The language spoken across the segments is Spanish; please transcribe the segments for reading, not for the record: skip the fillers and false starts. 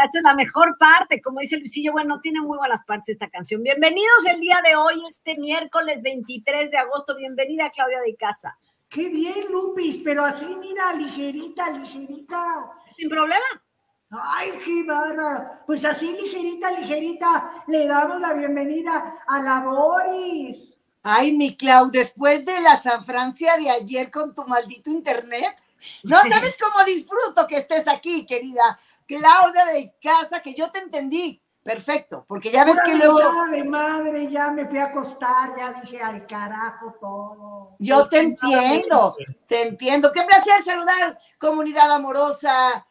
esta es la mejor parte, como dice Luisillo, bueno, tiene muy buenas partes esta canción. Bienvenidos el día de hoy, este miércoles 23 de agosto, bienvenida Claudia de Casa. Qué bien, Lupis, pero así, mira, ligerita, ligerita. Sin problema. Ay, qué bárbaro. Pues así, ligerita, ligerita, le damos la bienvenida a la Boris. Ay, mi Clau, después de la San Francia de ayer con tu maldito internet, no sabes cómo disfruto que estés aquí, querida Claudia de Casa, que yo te entendí perfecto, porque ya ves que luego... de madre, ya me fui a acostar, ya dije al carajo todo. Yo te entiendo. Qué placer saludar, comunidad amorosa,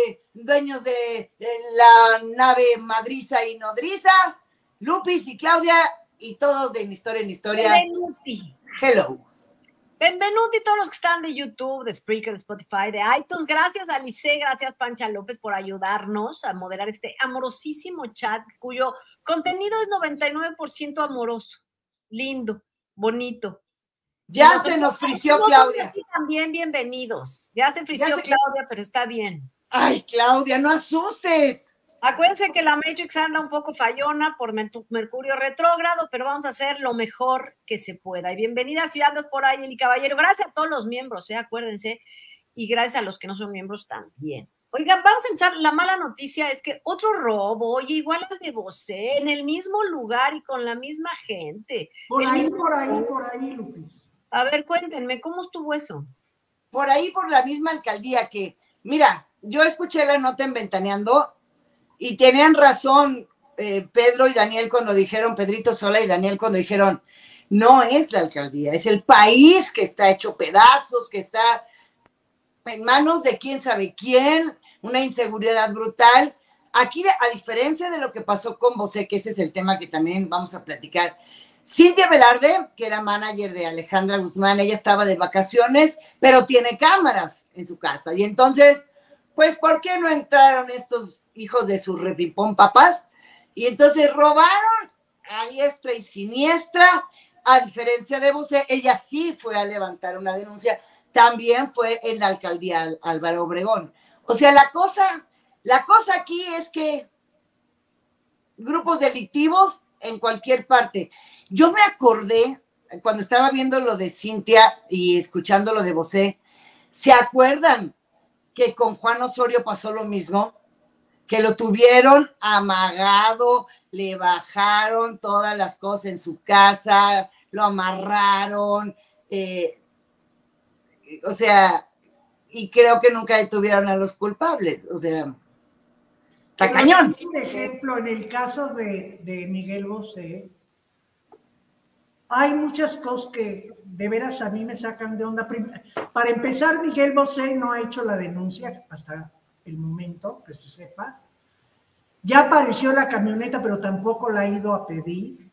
dueños de la nave madriza y nodriza, Lupis y Claudia, y todos de Historia en Historia. Benvenuti. Hello. Benvenuti todos los que están de YouTube, de Spreaker, de Spotify, de iTunes. Gracias a Alice, gracias Pancha López por ayudarnos a moderar este amorosísimo chat, cuyo contenido es 99% amoroso, lindo, bonito. Ya se nos frició Claudia. También bienvenidos. Ya se frició Claudia, pero está bien. Ay, Claudia, no asustes. Acuérdense que la Matrix anda un poco fallona por Mercurio retrógrado, pero vamos a hacer lo mejor que se pueda. Y bienvenida si andas por ahí, Eli Caballero. Gracias a todos los miembros, acuérdense. Y gracias a los que no son miembros también. Oigan, vamos a empezar. La mala noticia es que otro robo, oye, igual al de Bosé, en el mismo lugar y con la misma gente. Por ahí, Lupis. A ver, cuéntenme, ¿cómo estuvo eso? Por ahí, por la misma alcaldía que, mira, yo escuché la nota en Ventaneando. Y tenían razón Pedro y Daniel cuando dijeron, Pedrito Sola y Daniel cuando dijeron, no es la alcaldía, es el país que está hecho pedazos, que está en manos de quién sabe quién, una inseguridad brutal. Aquí, a diferencia de lo que pasó con Bosé, que ese es el tema que también vamos a platicar, Cintia Velarde, que era manager de Alejandra Guzmán, ella estaba de vacaciones, pero tiene cámaras en su casa. Y entonces... pues, ¿por qué no entraron estos hijos de su repipón papás? Y entonces robaron a diestra y siniestra, a diferencia de Bosé, ella sí fue a levantar una denuncia, también fue en la alcaldía Álvaro Obregón. O sea, la cosa aquí es que grupos delictivos en cualquier parte. Yo me acordé, cuando estaba viendo lo de Cintia y escuchando lo de Bosé, ¿se acuerdan que con Juan Osorio pasó lo mismo? Que lo tuvieron amagado, le bajaron todas las cosas en su casa, lo amarraron, o sea, y creo que nunca detuvieron a los culpables, o sea, está cañón. Por ejemplo, en el caso de Miguel Bosé, hay muchas cosas que de veras a mí me sacan de onda. Para empezar, Miguel Bosé no ha hecho la denuncia hasta el momento, que se sepa. Ya apareció la camioneta, pero tampoco la ha ido a pedir.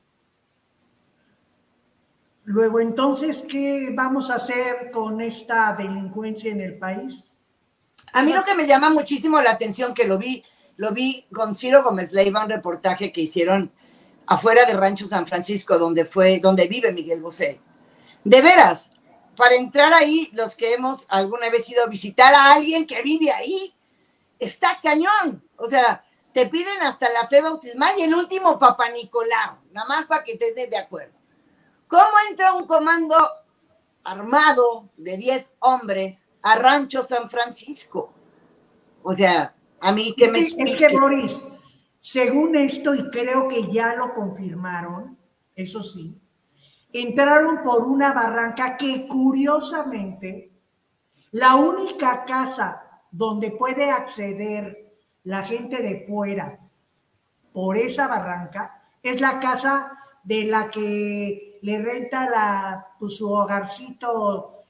Luego, entonces, ¿qué vamos a hacer con esta delincuencia en el país? A mí lo que me llama muchísimo la atención, que lo vi con Ciro Gómez Leiva, un reportaje que hicieron afuera de Rancho San Francisco, donde vive Miguel Bosé. De veras, para entrar ahí, los que hemos alguna vez ido a visitar a alguien que vive ahí, está cañón. O sea, te piden hasta la fe bautismal y el último Papá Nicolau, nada más para que te estés de acuerdo. ¿Cómo entra un comando armado de 10 hombres a Rancho San Francisco? O sea, a mí que me explique. Es que, Boris, según esto, y creo que ya lo confirmaron, eso sí, entraron por una barranca que curiosamente la única casa donde puede acceder la gente de fuera por esa barranca es la casa de la que le renta su hogarcito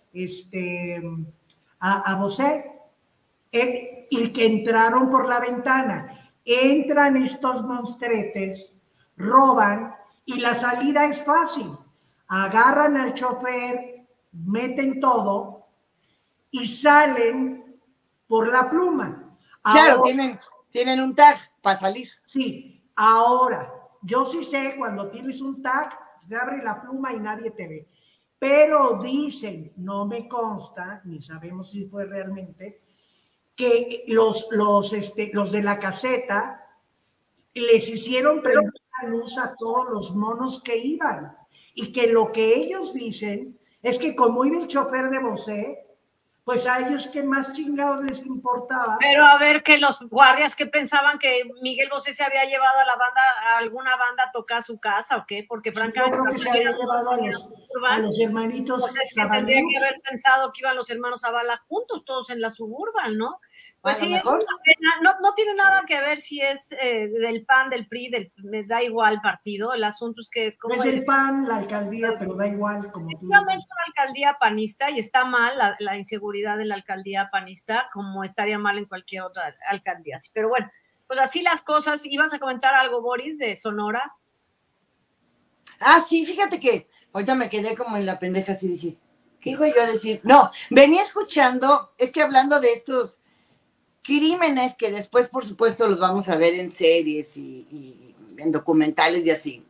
a Bosé, y que entraron por la ventana. Entran estos monstretes, roban y la salida es fácil. Agarran al chofer, meten todo y salen por la pluma. Claro, ahora, tienen un tag para salir. Sí, ahora, yo sí sé, cuando tienes un tag, te abre la pluma y nadie te ve. Pero dicen, no me consta, ni sabemos si fue realmente, que los de la caseta les hicieron prender la luz a todos los monos que iban. Y que lo que ellos dicen es que como iba el chofer de Bosé, pues a ellos qué más chingados les importaba. Pero a ver, que los guardias que pensaban que Miguel Bosé se había llevado a la banda, a alguna banda a tocar a su casa o qué, porque francamente yo creo que se había llevado a los hermanitos. O sea, se tendría que haber pensado que iban los hermanos Zavala juntos, todos en la Suburban, ¿no? Pues sí, es una pena. No tiene nada que ver si es del PAN, del PRI, me da igual partido. El asunto es que... Es el PAN, la alcaldía, pero da igual. Como tú dices. Es una alcaldía panista y está mal la inseguridad en la alcaldía panista, como estaría mal en cualquier otra alcaldía. Pero bueno, pues así las cosas. ¿Ibas a comentar algo, Boris, de Sonora? Ah, sí, fíjate que ahorita me quedé como en la pendeja, así dije, ¿qué iba yo a decir? No, venía escuchando, es que hablando de estos crímenes que después, por supuesto, los vamos a ver en series y en documentales y así.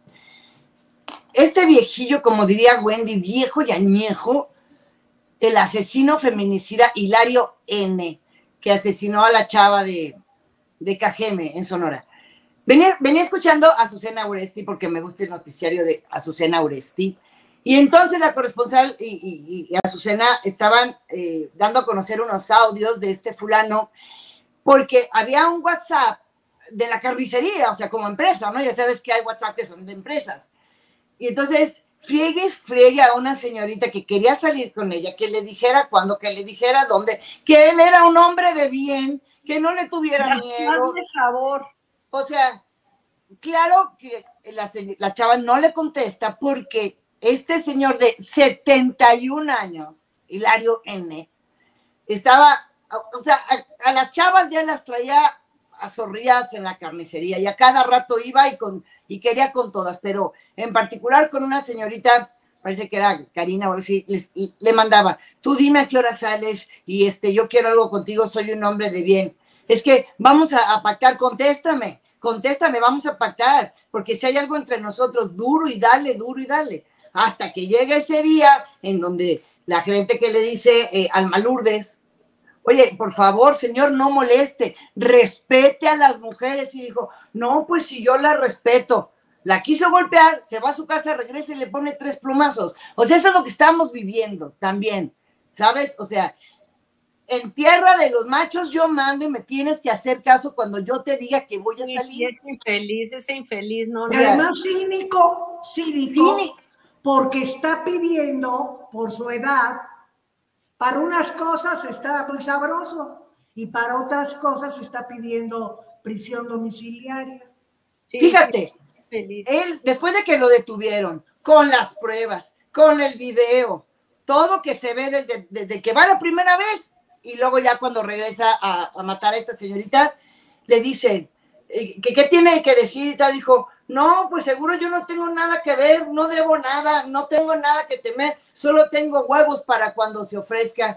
Este viejillo, como diría Wendy, viejo y añejo, el asesino feminicida Hilario N., que asesinó a la chava de Cajeme, en Sonora. Venía escuchando a Azucena Uresti, porque me gusta el noticiario de Azucena Uresti, y entonces la corresponsal y Azucena estaban dando a conocer unos audios de este fulano, porque había un WhatsApp de la carnicería, o sea, como empresa, ¿no? Ya sabes que hay WhatsApp que son de empresas. Y entonces, friegue a una señorita que quería salir con ella, que le dijera cuándo, que le dijera dónde, que él era un hombre de bien, que no le tuviera miedo. Hazme favor. O sea, claro que la chava no le contesta porque este señor de 71 años, Hilario N., estaba, o sea, a las chavas ya las traía azorridas en la carnicería y a cada rato iba y quería con todas, pero en particular con una señorita, parece que era Karina o algo así, le mandaba, tú dime a qué hora sales y yo quiero algo contigo, soy un hombre de bien. Es que vamos a pactar, contéstame, vamos a pactar, porque si hay algo entre nosotros, duro y dale, hasta que llega ese día en donde la gente que le dice Alma Lourdes, oye, por favor, señor, no moleste, respete a las mujeres, y dijo, no, pues si yo la respeto, la quiso golpear, se va a su casa, regresa y le pone 3 plumazos, o sea, eso es lo que estamos viviendo también, ¿sabes? O sea, en tierra de los machos yo mando y me tienes que hacer caso cuando yo te diga que voy a salir. Ese infeliz, no. Y además cínico, porque está pidiendo por su edad, para unas cosas está muy sabroso y para otras cosas está pidiendo prisión domiciliaria. Sí, fíjate, él después de que lo detuvieron, con las pruebas, con el video, todo que se ve desde que va la primera vez, y luego ya cuando regresa a matar a esta señorita, le dicen, ¿qué tiene que decir? Y tal, dijo, no, pues seguro yo no tengo nada que ver, no debo nada, no tengo nada que temer, solo tengo huevos para cuando se ofrezca.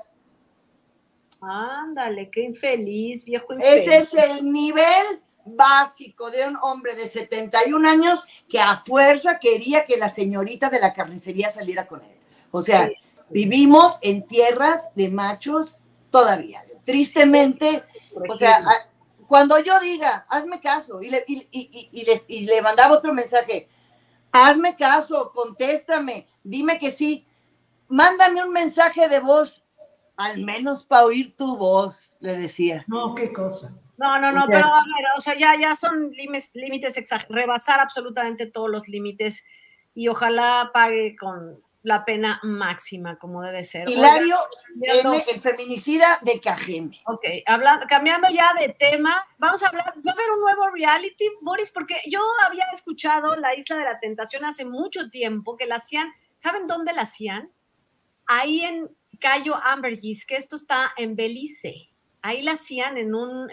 Ándale, qué infeliz, viejo infeliz. Ese es el nivel básico de un hombre de 71 años que a fuerza quería que la señorita de la carnicería saliera con él. O sea, sí, vivimos en tierras de machos todavía, tristemente, o sea, cuando yo diga, hazme caso, y le mandaba otro mensaje, hazme caso, contéstame, dime que sí, mándame un mensaje de voz, al menos para oír tu voz, le decía. No, qué cosa. No, pero a ver, o sea, ya son límites rebasar absolutamente todos los límites y ojalá pague con la pena máxima, como debe ser. Hilario N., el feminicida de Cajeme. Ok, cambiando ya de tema, vamos a hablar, va a haber un nuevo reality, Boris, porque yo había escuchado La Isla de la Tentación hace mucho tiempo, que la hacían, ¿saben dónde la hacían? Ahí en Cayo Ambergris, que esto está en Belice. Ahí la hacían en un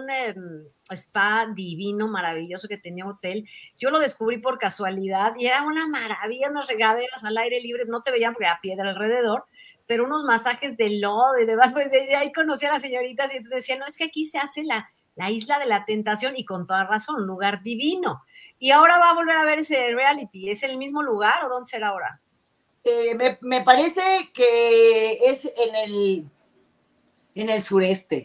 spa divino, maravilloso, que tenía hotel. Yo lo descubrí por casualidad y era una maravilla, unas regaderas al aire libre, no te veían porque había piedra alrededor, pero unos masajes de lodo y demás. Pues de ahí conocí a las señoritas y entonces decían, no, es que aquí se hace la Isla de la Tentación, y con toda razón, un lugar divino. Y ahora va a volver a ver ese reality. ¿Es el mismo lugar o dónde será ahora? Me parece que es en el sureste,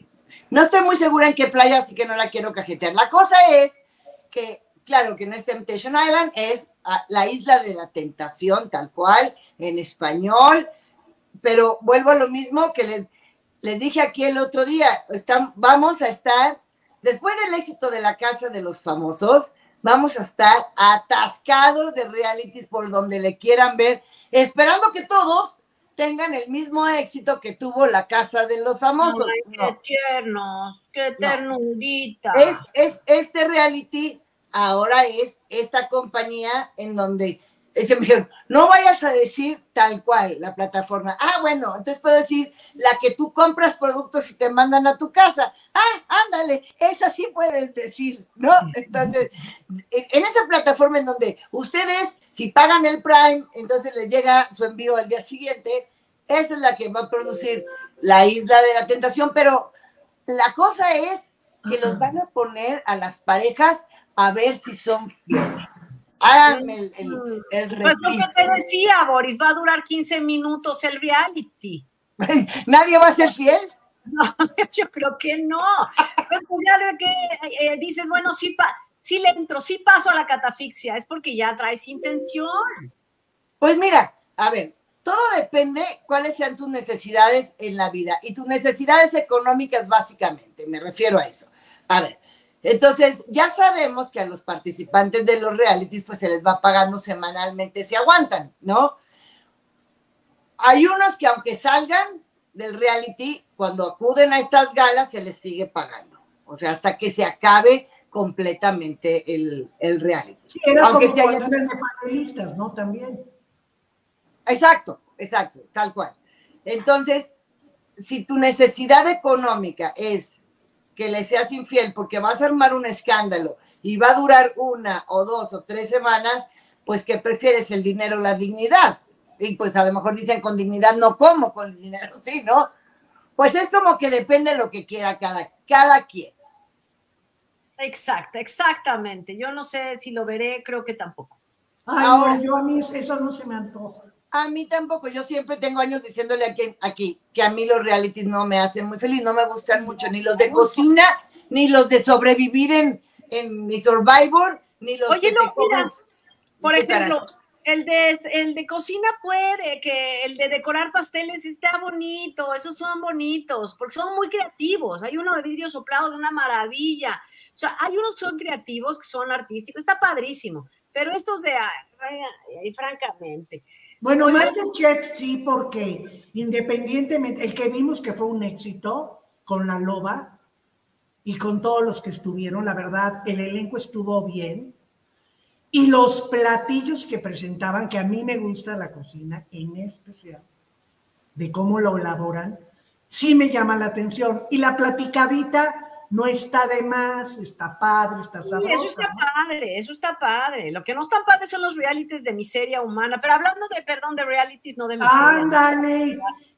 No estoy muy segura en qué playa, así que no la quiero cajetear. La cosa es que, claro, que no es Temptation Island, es la isla de la tentación, tal cual, en español, pero vuelvo a lo mismo que les dije aquí el otro día, vamos a estar, después del éxito de La Casa de los Famosos, vamos a estar atascados de realities por donde le quieran ver, esperando que todos tengan el mismo éxito que tuvo La Casa de los Famosos. Ay, qué tiernos, qué ternurita. Este reality ahora es esta compañía en donde es que me dijeron, no vayas a decir tal cual la plataforma. Bueno, entonces puedo decir la que tú compras productos y te mandan a tu casa. Ándale, esa sí puedes decir, ¿no? Entonces, en esa plataforma en donde ustedes, si pagan el Prime, entonces les llega su envío al día siguiente, esa es la que va a producir la Isla de la Tentación, pero la cosa es que los van a poner a las parejas a ver si son fieles. Háganme el Pues lo que te decía, Boris, va a durar 15 minutos el reality. ¿Nadie va a ser fiel? No, yo creo que no. Pues ya de que dices, bueno, sí le entro, sí paso a la catafixia, es porque ya traes intención. Pues mira, a ver, todo depende cuáles sean tus necesidades en la vida y tus necesidades económicas básicamente, me refiero a eso. A ver, entonces ya sabemos que a los participantes de los realities pues se les va pagando semanalmente si aguantan, ¿no? Hay unos que aunque salgan del reality, cuando acuden a estas galas se les sigue pagando, o sea, hasta que se acabe completamente el reality. Sí, era aunque como cuando eran panelistas, ¿no? También. Exacto, tal cual. Entonces, si tu necesidad económica es que le seas infiel porque vas a armar un escándalo y va a durar 1 o 2 o 3 semanas, pues ¿qué prefieres, el dinero o la dignidad? Y pues a lo mejor dicen con dignidad no como, con dinero sí, ¿no? Pues es como que depende de lo que quiera cada quien. Exactamente. Yo no sé si lo veré, creo que tampoco. Ahora, no, yo a mí eso no se me antoja. A mí tampoco, yo siempre tengo años diciéndole aquí que a mí los realities no me hacen muy feliz, no me gustan mucho, ni los de cocina, ni los de sobrevivir en mi Survivor, ni los que te comes. Por ejemplo, el de cocina puede, que el de decorar pasteles está bonito, esos son bonitos, porque son muy creativos, hay uno de vidrio soplado de una maravilla, o sea, hay unos que son creativos, que son artísticos, está padrísimo, pero estos de, francamente... Bueno, Masterchef sí, porque independientemente, el que vimos que fue un éxito con la Loba y con todos los que estuvieron, la verdad, el elenco estuvo bien. Y los platillos que presentaban, que a mí me gusta la cocina, en especial, de cómo lo elaboran, sí me llama la atención. Y la platicadita no está de más, está padre, está sabrosa. Sí, eso está padre. Lo que no están padres son los realities de miseria humana. Pero hablando de realities, no de miseria. ¡Ándale!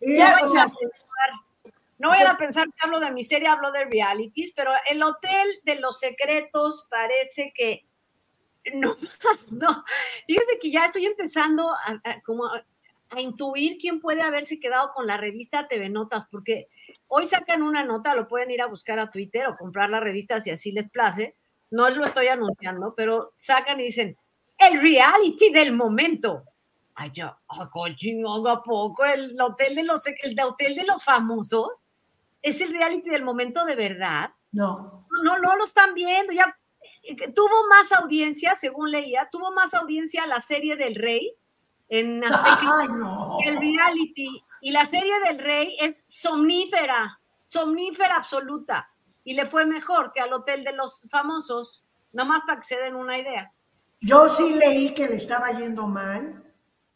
No vayan a pensar que hablo de miseria, hablo de realities, pero el Hotel de los Secretos parece que no. Fíjate que ya estoy empezando a intuir quién puede haberse quedado con la revista TV Notas, porque hoy sacan una nota, lo pueden ir a buscar a Twitter o comprar la revista si así les place, no lo estoy anunciando, pero sacan y dicen, el reality del momento. Ay, ya, cochino, ¿a poco? El hotel de los famosos es el reality del momento de verdad. No lo están viendo, ya tuvo más audiencia, según leía, tuvo más audiencia la serie del Rey en Azteca que el reality, y la serie del Rey es somnífera absoluta, y le fue mejor que al Hotel de los Famosos, nomás para que se den una idea. Yo sí leí que le estaba yendo mal.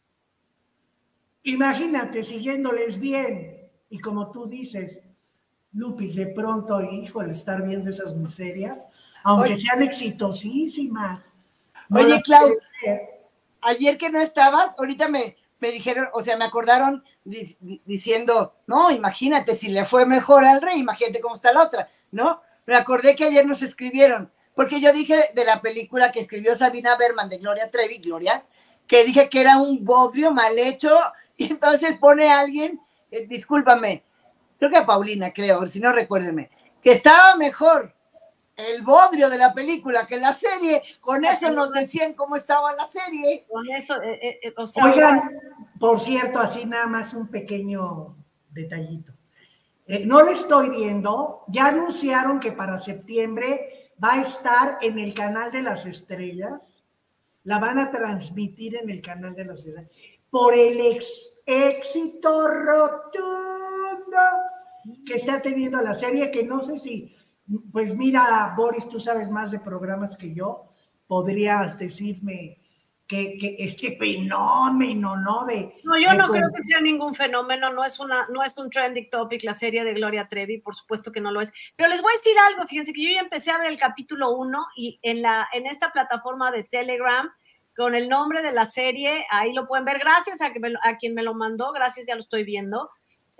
Imagínate, siguiéndoles bien, y como tú dices, Lupis, de pronto, híjole, estar viendo esas miserias, aunque sean exitosísimas. Oye, Clau, ayer que no estabas, ahorita me dijeron, o sea, me acordaron diciendo, no, imagínate, si le fue mejor al Rey, imagínate cómo está la otra, ¿no? Me acordé que ayer nos escribieron, porque yo dije de la película que escribió Sabina Berman de Gloria Trevi, que dije que era un bodrio mal hecho, y entonces pone a alguien, discúlpame, creo que a Paulina, si no recuérdenme, que estaba mejor el bodrio de la película que la serie, con eso nos decían cómo estaba la serie. Con eso, o sea, oigan, por cierto, así nada más un pequeño detallito. No le estoy viendo, ya anunciaron que para septiembre va a estar en el canal de las estrellas, la van a transmitir en el canal de las estrellas, por el éxito rotundo que está teniendo la serie, que no sé si, pues mira, Boris, tú sabes más de programas que yo, podrías decirme que este fenómeno, ¿no? No, yo no creo que sea ningún fenómeno, no es un trending topic la serie de Gloria Trevi, por supuesto que no lo es. Pero les voy a decir algo, fíjense que yo ya empecé a ver el capítulo 1 y en esta plataforma de Telegram, con el nombre de la serie, ahí lo pueden ver, gracias a quien me lo mandó, gracias, ya lo estoy viendo.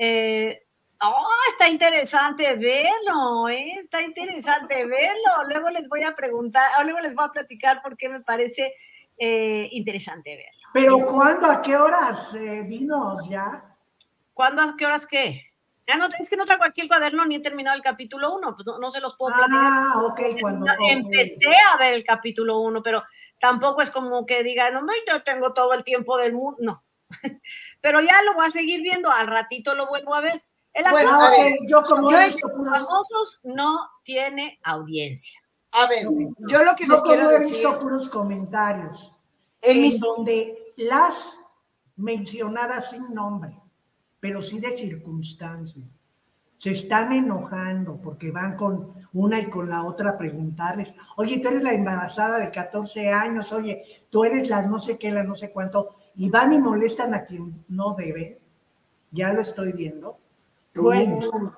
Está interesante verlo, está interesante verlo. Luego les voy a preguntar, o luego les voy a platicar por qué me parece interesante verlo. ¿Pero cuándo? ¿A qué horas? Dinos ya. ¿Cuándo? ¿A qué horas qué? Es que no traigo aquí el cuaderno ni he terminado el capítulo 1, pues no se los puedo platicar. Ok, Empecé a ver el capítulo 1, pero tampoco es como que diga, no, yo tengo todo el tiempo del mundo, no. Pero ya lo voy a seguir viendo, al ratito lo vuelvo a ver. Bueno, a ver, yo como famosos no tiene audiencia. A ver, yo lo que les quiero decir... He visto puros comentarios donde las mencionadas sin nombre, pero sí de circunstancia, se están enojando porque van con una y con la otra a preguntarles, oye, tú eres la embarazada de 14 años, oye, tú eres la no sé qué, la no sé cuánto, y van y molestan a quien no debe, ya lo estoy viendo. Bueno.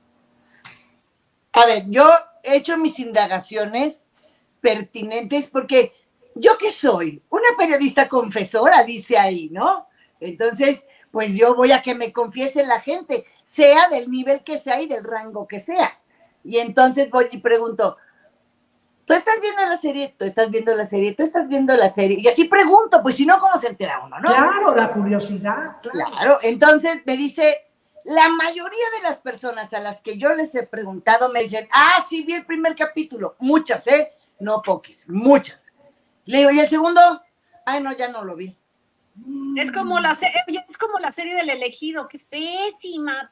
A ver, yo he hecho mis indagaciones pertinentes porque ¿yo qué soy? Una periodista confesora, dice ahí, ¿no? Entonces, pues yo voy a que me confiese la gente, sea del nivel que sea y del rango que sea. Y entonces voy y pregunto, ¿tú estás viendo la serie? ¿Tú estás viendo la serie? ¿Tú estás viendo la serie? Y así pregunto, pues si no, ¿cómo se entera uno, no? Claro, la curiosidad. Claro, entonces me dice, la mayoría de las personas a las que yo les he preguntado me dicen, sí, vi el primer capítulo. Muchas, no poquis, muchas. Le digo, ¿y el segundo? No, ya no lo vi. Es como la serie del elegido, que es pésima.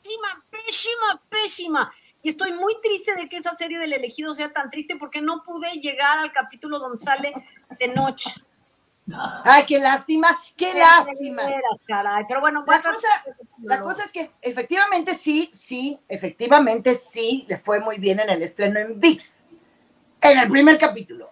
Y estoy muy triste de que esa serie del elegido sea tan triste porque no pude llegar al capítulo donde sale de noche. Ay, qué lástima, qué lástima. Caray. Pero bueno, la cosa es que efectivamente sí, le fue muy bien en el estreno en ViX, en el primer capítulo.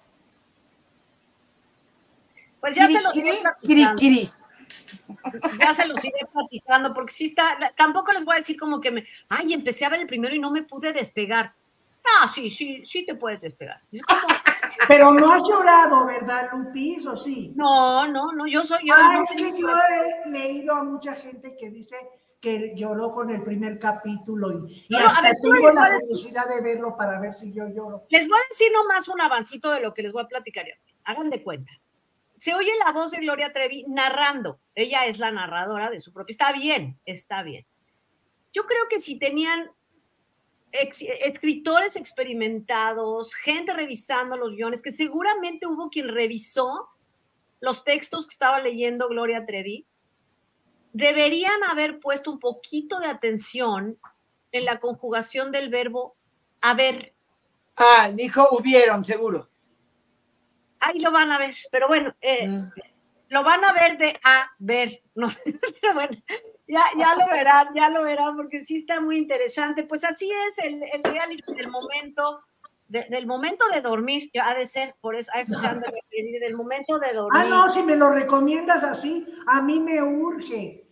Pues ya se los iré platicando. Ya se los iré platicando, porque sí está, tampoco les voy a decir como que empecé a ver el primero y no me pude despegar. Sí te puedes despegar. Es como... Pero no has llorado, ¿verdad, Lupis? ¿O sí? No, yo soy yo. Es que yo he leído a mucha gente que dice que lloró con el primer capítulo y hasta tengo la curiosidad de verlo para ver si yo lloro. Les voy a decir nomás un avancito de lo que les voy a platicar. Hagan de cuenta. Se oye la voz de Gloria Trevi narrando. Ella es la narradora de su propio. Está bien. Yo creo que si tenían escritores experimentados, gente revisando los guiones, que seguramente hubo quien revisó los textos que estaba leyendo Gloria Trevi, deberían haber puesto un poquito de atención en la conjugación del verbo haber. Dijo hubieron, seguro. Ahí lo van a ver, pero bueno, lo van a ver de ver, no sé, pero bueno, ya lo verán, porque sí está muy interesante. Pues así es el reality del momento de dormir, ha de ser, por eso, a eso se han de referir, del momento de dormir. No, si me lo recomiendas así, a mí me urge.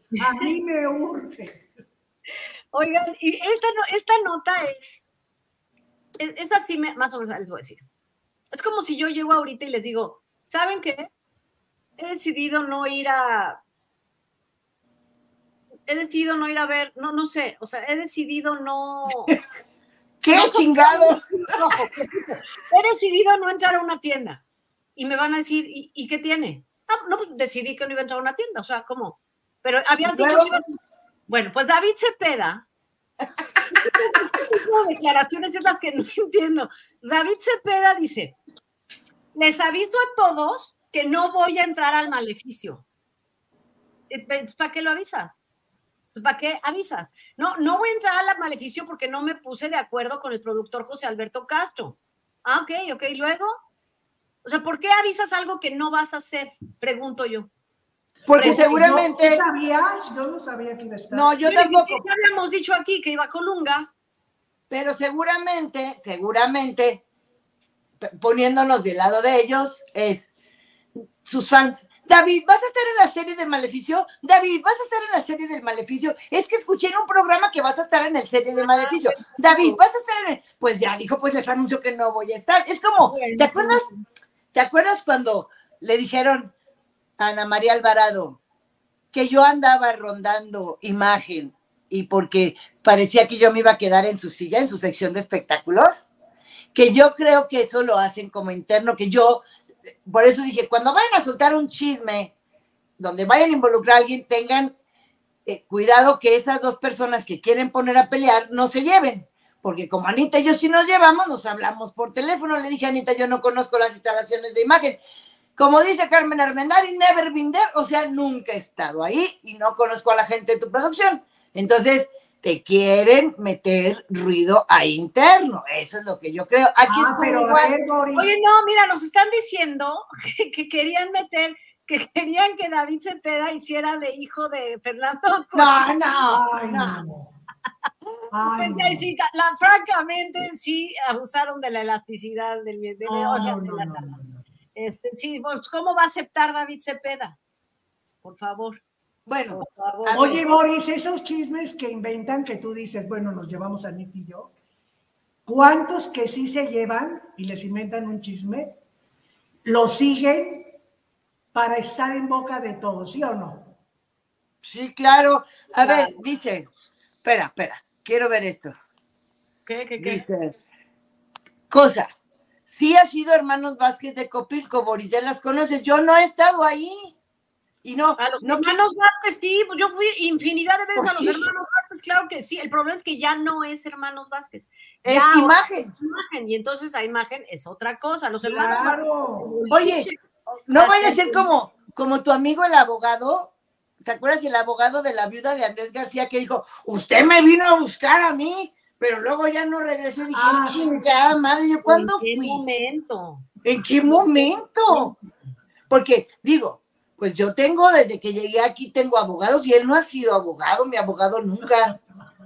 Oigan, y esta nota esta sí más o menos les voy a decir. Es como si yo llego ahorita y les digo, ¿saben qué? He decidido no ir a ver, no sé, o sea, he decidido no... ¿Qué chingados? He decidido no entrar a una tienda. Y me van a decir, ¿y qué tiene? No, pues decidí que no iba a entrar a una tienda, o sea, ¿cómo? Pero habías dicho que ibas... Bueno, pues David Cepeda tipo de declaraciones es las que no entiendo. David Cepeda dice, les aviso a todos que no voy a entrar al maleficio. ¿Para qué lo avisas? ¿Para qué avisas? No voy a entrar al maleficio porque no me puse de acuerdo con el productor José Alberto Castro. Ah, ok, luego. O sea, ¿por qué avisas algo que no vas a hacer? Pregunto yo. Porque seguramente... ¿Tú sabías? Yo no sabía que iba a estar. No, yo tampoco. Ya habíamos dicho aquí que iba a Colunga. Pero seguramente, poniéndonos del lado de ellos, es sus fans. David, ¿vas a estar en la serie del Maleficio? David, ¿vas a estar en la serie del Maleficio? Es que escuché en un programa que vas a estar en la serie del Maleficio. David, ¿vas a estar en el...? Pues ya dijo, pues les anuncio que no voy a estar. Es como, ¿te acuerdas cuando le dijeron a Ana María Alvarado que yo andaba rondando imagen y porque parecía que yo me iba a quedar en su silla, en su sección de espectáculos? Que yo creo que eso lo hacen como interno, que yo... Por eso dije, cuando vayan a soltar un chisme, donde vayan a involucrar a alguien, tengan cuidado que esas dos personas que quieren poner a pelear no se lleven. Porque como Anita y yo sí nos llevamos, nos hablamos por teléfono. Le dije a Anita, yo no conozco las instalaciones de imagen. Como dice Carmen Armendariz, never been there, o sea, nunca he estado ahí y no conozco a la gente de tu producción. Entonces, te quieren meter ruido ahí interno. Eso es lo que yo creo. Aquí es pero igual. Oye, no, mira, nos están diciendo que querían meter, que querían que David Cepeda hiciera de hijo de Fernando Costa. No. Pues ya, sí, francamente, sí abusaron de la elasticidad del video. O sea, sí, pues, ¿cómo va a aceptar David Cepeda? Por favor. Bueno, por favor. Oye, Boris, esos chismes que inventan que tú dices, bueno, nos llevamos a Nick y yo, ¿cuántos que sí se llevan y les inventan un chisme, lo siguen para estar en boca de todos, sí o no? Sí, claro. A ver, dice, espera, quiero ver esto. ¿Qué? Dice, cosa, sí ha sido Hermanos Vázquez de Copilco, Boris, ya las conoces, yo no he estado ahí. Y no, a los hermanos Vázquez, sí, pues yo fui infinidad de veces a los hermanos Vázquez, claro que sí. El problema es que ya no es hermanos Vázquez. Es imagen. Y entonces a imagen es otra cosa. Los hermanos Vázquez. Oye, no vaya a ser como tu amigo el abogado. ¿Te acuerdas el abogado de la viuda de Andrés García que dijo, usted me vino a buscar a mí, pero luego ya no regresó? Y dije, chingada madre, ¿yo cuándo fui? ¿En qué momento? Porque, digo, pues yo tengo, desde que llegué aquí, tengo abogados y él no ha sido abogado, mi abogado nunca.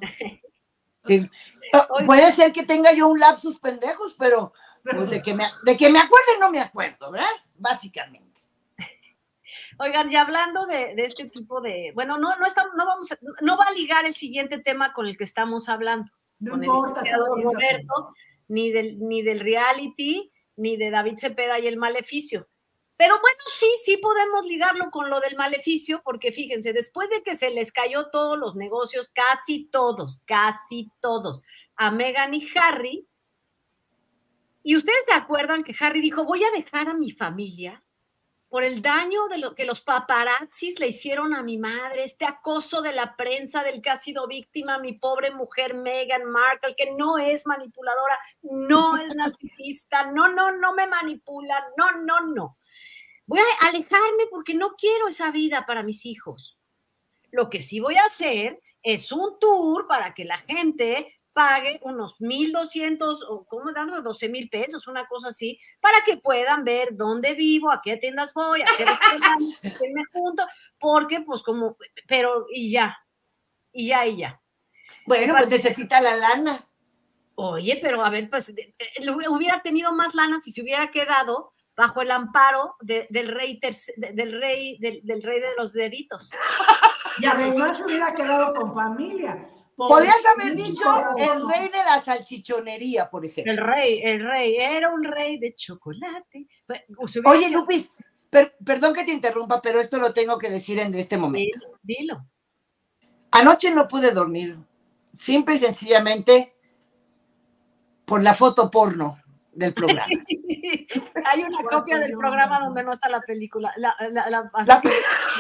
Puede ser que tenga yo un lapsus pendejos, pero pues, de que me acuerde no me acuerdo, ¿verdad? Básicamente. Oigan, y hablando de este tipo de, bueno, no va a ligar el siguiente tema con el que estamos hablando, con el licenciado Roberto, ni del reality, ni de David Cepeda y el Maleficio. Pero bueno, sí podemos ligarlo con lo del Maleficio, porque fíjense, después de que se les cayó todos los negocios, casi todos, a Meghan y Harry, y ustedes se acuerdan que Harry dijo, voy a dejar a mi familia por el daño de lo que los paparazzis le hicieron a mi madre, este acoso de la prensa del que ha sido víctima mi pobre mujer Meghan Markle, que no es manipuladora, no es narcisista, no me manipula, no. Voy a alejarme porque no quiero esa vida para mis hijos. Lo que sí voy a hacer es un tour para que la gente pague unos 1,200 o ¿cómo damos? 12,000 pesos, una cosa así, para que puedan ver dónde vivo, a qué tiendas voy, a qué restaurantes, a qué me junto, porque pues como, pero y ya. Bueno, pues necesita la lana. Oye, pero a ver, pues hubiera tenido más lana si se hubiera quedado bajo el amparo del rey de los deditos. Y además hubiera quedado con familia. Podías haber dicho el rey de la salchichonería, por ejemplo. El rey, era un rey de chocolate. Oye, Lupis, perdón que te interrumpa, pero esto lo tengo que decir en este momento. Dilo. Anoche no pude dormir, simple y sencillamente por la foto porno del programa. Hay una copia del programa donde no está la película. La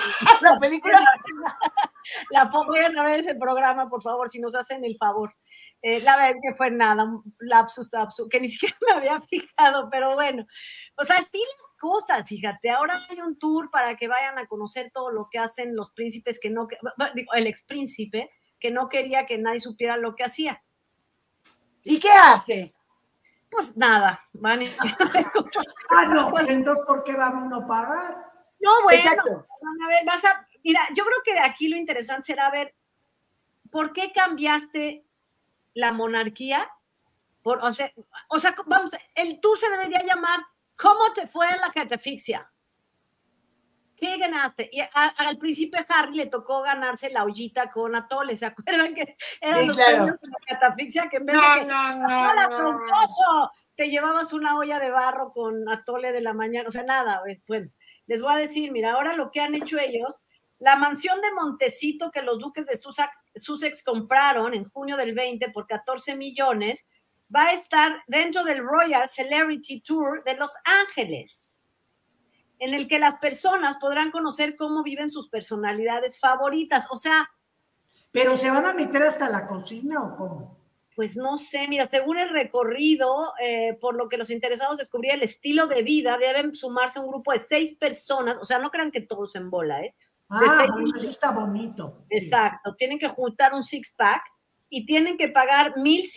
película. Vayan a ver ese programa, por favor, si nos hacen el favor. La verdad que fue nada, un lapsus, que ni siquiera me había fijado, pero bueno, pues así las cosas, fíjate, ahora hay un tour para que vayan a conocer todo lo que hacen los príncipes que no, digo, el expríncipe, que no quería que nadie supiera lo que hacía. ¿Y qué hace? Pues nada, van y... no, pues entonces, ¿por qué va uno a pagar? No, bueno, exacto. A ver, mira, yo creo que aquí lo interesante será ver por qué cambiaste la monarquía. O sea, vamos, el tour se debería llamar ¿Cómo te fue en la catafixia? ¿Qué ganaste? Y al príncipe Harry le tocó ganarse la ollita con atole. ¿Se acuerdan que eran Sí, los claro. premios de la catafixia? Que en vez de que troncoso, te llevabas una olla de barro con atole de la mañana. O sea, nada, pues, bueno, les voy a decir, mira, ahora lo que han hecho ellos, la mansión de Montecito que los duques de Sussex compraron en junio del 20 por 14 millones, va a estar dentro del Royal Celebrity Tour de Los Ángeles, en el que las personas podrán conocer cómo viven sus personalidades favoritas. O sea... ¿Pero se van a meter hasta la cocina o cómo? Pues no sé, mira, según el recorrido, por lo que los interesados descubrían el estilo de vida, deben sumarse a un grupo de 6 personas, o sea, no crean que todos en bola, ¿eh? Bueno, eso está bonito. Exacto, sí. Tienen que juntar un six-pack y tienen que pagar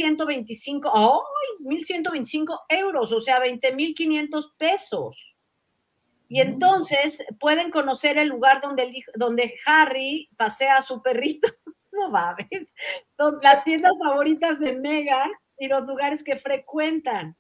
1,125 euros, o sea, 20,500 pesos. Y entonces pueden conocer el lugar donde Harry pasea a su perrito, no mames, las tiendas favoritas de Meghan y los lugares que frecuentan.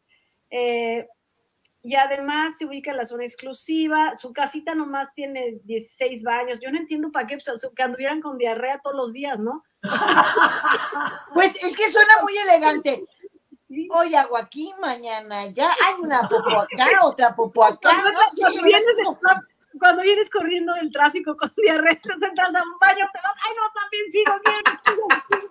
Y además se ubica en la zona exclusiva, su casita nomás tiene 16 baños, yo no entiendo para qué, pues, que anduvieran con diarrea todos los días, ¿no? Pues es que suena muy elegante. Hoy hago aquí, mañana ya hay una popo acá, otra popo acá. Cuando vienes corriendo del tráfico con diarrea, te entras a un baño, te vas, ay no, también sigo bien.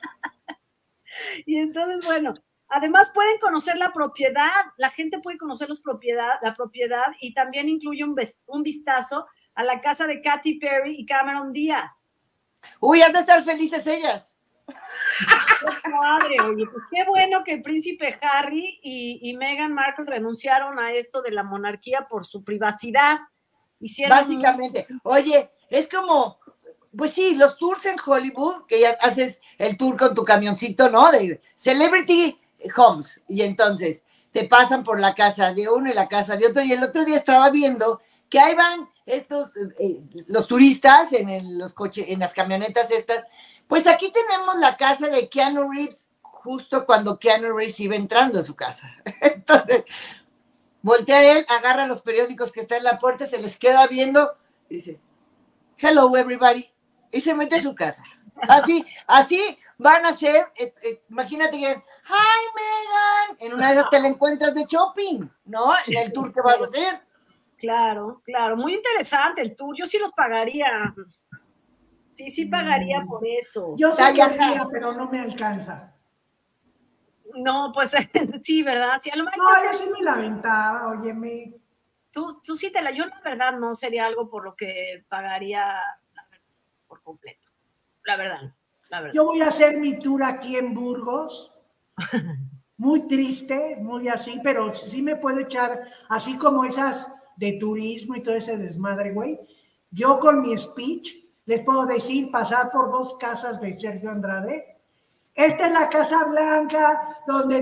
Y entonces, bueno, además pueden conocer la propiedad, la gente puede conocer la propiedad y también incluye un vistazo a la casa de Katy Perry y Cameron Díaz. Uy, han de estar felices ellas. Qué padre, oye, pues qué bueno que el príncipe Harry y Meghan Markle renunciaron a esto de la monarquía por su privacidad. Básicamente, oye, es como, pues sí, los tours en Hollywood, que ya haces el tour con tu camioncito, ¿no? De Celebrity Homes, y entonces te pasan por la casa de uno y la casa de otro, y el otro día estaba viendo que ahí van estos, los turistas en los coches, en las camionetas estas. Pues aquí tenemos la casa de Keanu Reeves, justo cuando Keanu Reeves iba entrando a su casa. Entonces, voltea él, agarra los periódicos que están en la puerta, se les queda viendo, y dice, hello everybody, y se mete a su casa. Así van a ser, imagínate que, hi Meghan, en una de esas te la encuentras de shopping, ¿no? En el tour que vas a hacer. Claro, muy interesante el tour, yo sí los pagaría. Sí pagaría por eso. Yo sí querría, pero no me alcanza. No, pues sí, ¿verdad? Sí, a lo mejor yo sí me la aventaba, óyeme. Tú sí yo la verdad no sería algo por lo que pagaría por completo. La verdad. Yo voy a hacer mi tour aquí en Burgos. Muy triste, muy así, pero sí me puedo echar, así como esas de turismo y todo ese desmadre, güey. Yo con mi speech les puedo decir, pasar por 2 casas de Sergio Andrade. Esta es la Casa Blanca, donde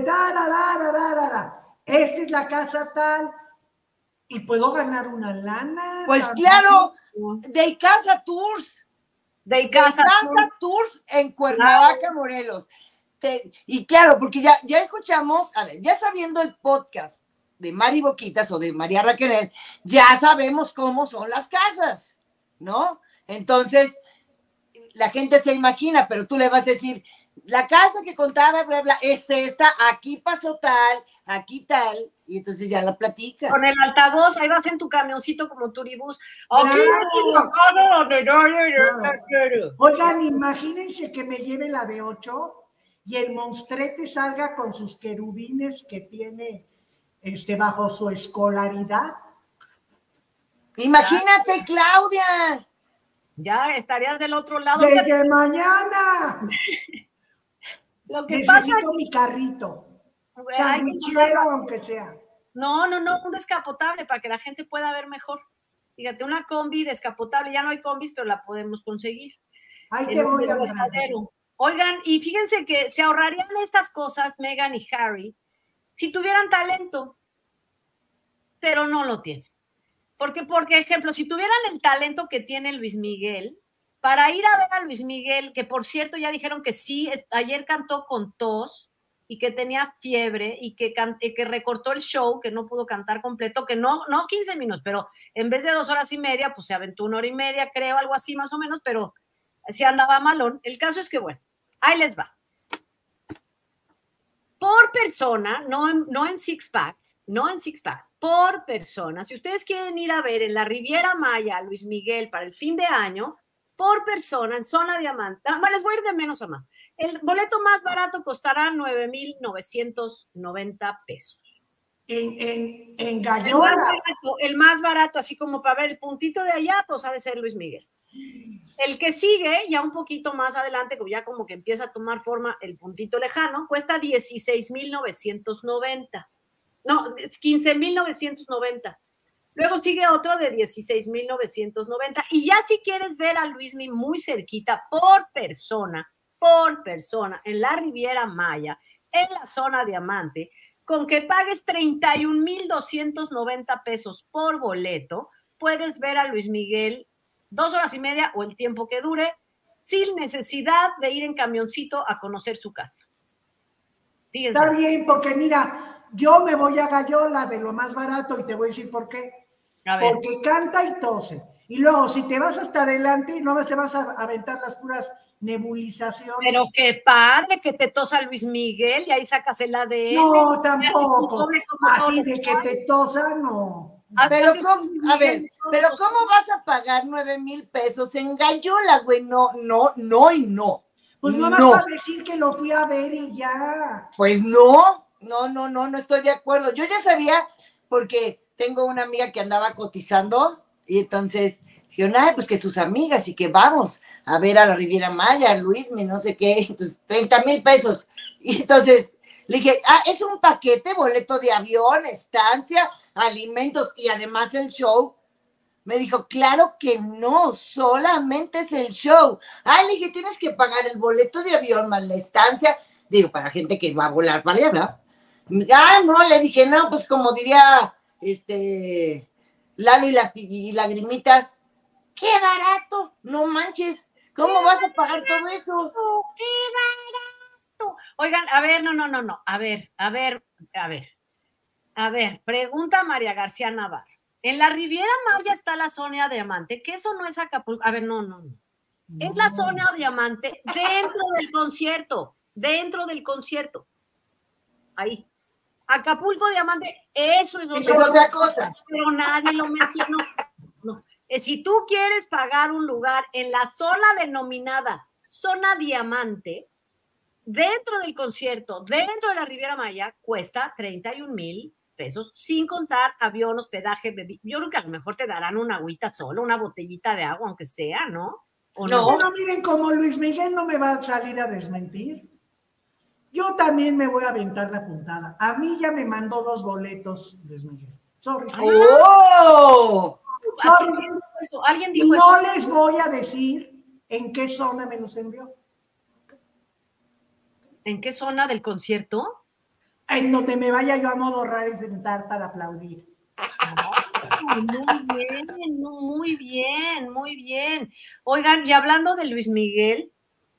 esta es la casa tal, y puedo ganar una lana. Pues también. Claro, de Casa Tours. De Casa Tours en Cuernavaca, Morelos. Y claro, porque ya escuchamos, a ver, ya sabiendo el podcast de Mari Boquitas o de María Raquel, ya sabemos cómo son las casas, ¿no? Entonces, la gente se imagina, pero tú le vas a decir, la casa que contaba, bla, bla, es esta, aquí pasó tal, aquí tal, y entonces ya la platicas. Con el altavoz, ahí vas en tu camioncito como turibús. Aquí es la casa donde yo... Oigan, imagínense que me lleve la de 8 y el monstrete salga con sus querubines que tiene bajo su escolaridad. Imagínate, Claudia. Ya estarías del otro lado. Desde mañana. Lo que pasa Necesito mi carrito. Sandwichero, aunque sea. No, un descapotable para que la gente pueda ver mejor. Fíjate, una combi descapotable, ya no hay combis, pero la podemos conseguir. Ahí te voy a Oigan, y fíjense que se ahorrarían estas cosas Meghan y Harry si tuvieran talento, pero no lo tienen. Porque, por ejemplo, si tuvieran el talento que tiene Luis Miguel, para ir a ver a Luis Miguel, que por cierto ya dijeron que sí, ayer cantó con tos y que tenía fiebre y que recortó el show, que no pudo cantar completo, que no 15 minutos, pero en vez de 2 horas y media, pues se aventó 1 hora y media, creo, algo así más o menos, pero sí andaba malón. El caso es que, bueno, ahí les va. Por persona, no en six-pack, por persona, si ustedes quieren ir a ver en la Riviera Maya a Luis Miguel para el fin de año, por persona en zona diamante, les voy a ir de menos a más. El boleto más barato costará 9,990 pesos. En Gallola. El más barato, así como para ver el puntito de allá, pues ha de ser Luis Miguel. El que sigue, ya un poquito más adelante, ya como que empieza a tomar forma el puntito lejano, cuesta 16,990. No, 15,990. Luego sigue otro de 16,990. Y ya si quieres ver a Luismi muy cerquita, por persona, en la Riviera Maya, en la zona diamante, con que pagues 31,290 pesos por boleto, puedes ver a Luis Miguel 2 horas y media o el tiempo que dure, sin necesidad de ir en camioncito a conocer su casa. Fíjense. Está bien, porque mira, yo me voy a Gallola de lo más barato y te voy a decir por qué. Porque canta y tose. Y luego, si te vas hasta adelante, no te vas a aventar las puras nebulizaciones. Pero qué padre que te tosa Luis Miguel y ahí sacas el ADN. No, tampoco. Así de que te tosa, no. Pero ¿cómo vas a pagar 9,000 pesos en Gallola, güey? No. Pues no vas a decir que lo fui a ver y ya. Pues no estoy de acuerdo. Yo ya sabía, porque tengo una amiga que andaba cotizando y entonces dijeron, pues que sus amigas y que vamos a ver a la Riviera Maya, Luismi, no sé qué, entonces 30,000 pesos. Y entonces le dije, es un paquete, boleto de avión, estancia, alimentos y además el show. Me dijo, claro que no, solamente es el show. Le dije, tienes que pagar el boleto de avión más la estancia. Digo, para gente que va a volar para allá, ¿verdad? No, le dije, no, pues como diría Lalo y Lagrimita, ¡qué barato! No manches, ¿cómo vas a pagar todo eso? ¡Qué barato! Oigan, a ver, no. A ver, pregunta María García Navarro. En la Riviera Maya está la zona diamante, que eso no es Acapulco. A ver, no. Es la zona diamante dentro del concierto. Ahí. Acapulco Diamante, eso es otra cosa. Pero nadie lo mencionó. No. Si tú quieres pagar un lugar en la zona denominada zona diamante, dentro del concierto, dentro de la Riviera Maya, cuesta 31,000 pesos, sin contar avión, hospedaje, bebida. Yo creo que a lo mejor te darán una agüita solo, una botellita de agua, aunque sea, ¿no? No, miren, como Luis Miguel no me va a salir a desmentir. Yo también me voy a aventar la puntada. A mí ya me mandó 2 boletos, Luis Miguel. Sorry. ¡Oh! Sorry. ¿Alguien dijo eso? No les voy a decir en qué zona me los envió. ¿En qué zona del concierto? En donde me vaya yo a modorrar y sentar para aplaudir. Muy bien. Oigan, y hablando de Luis Miguel,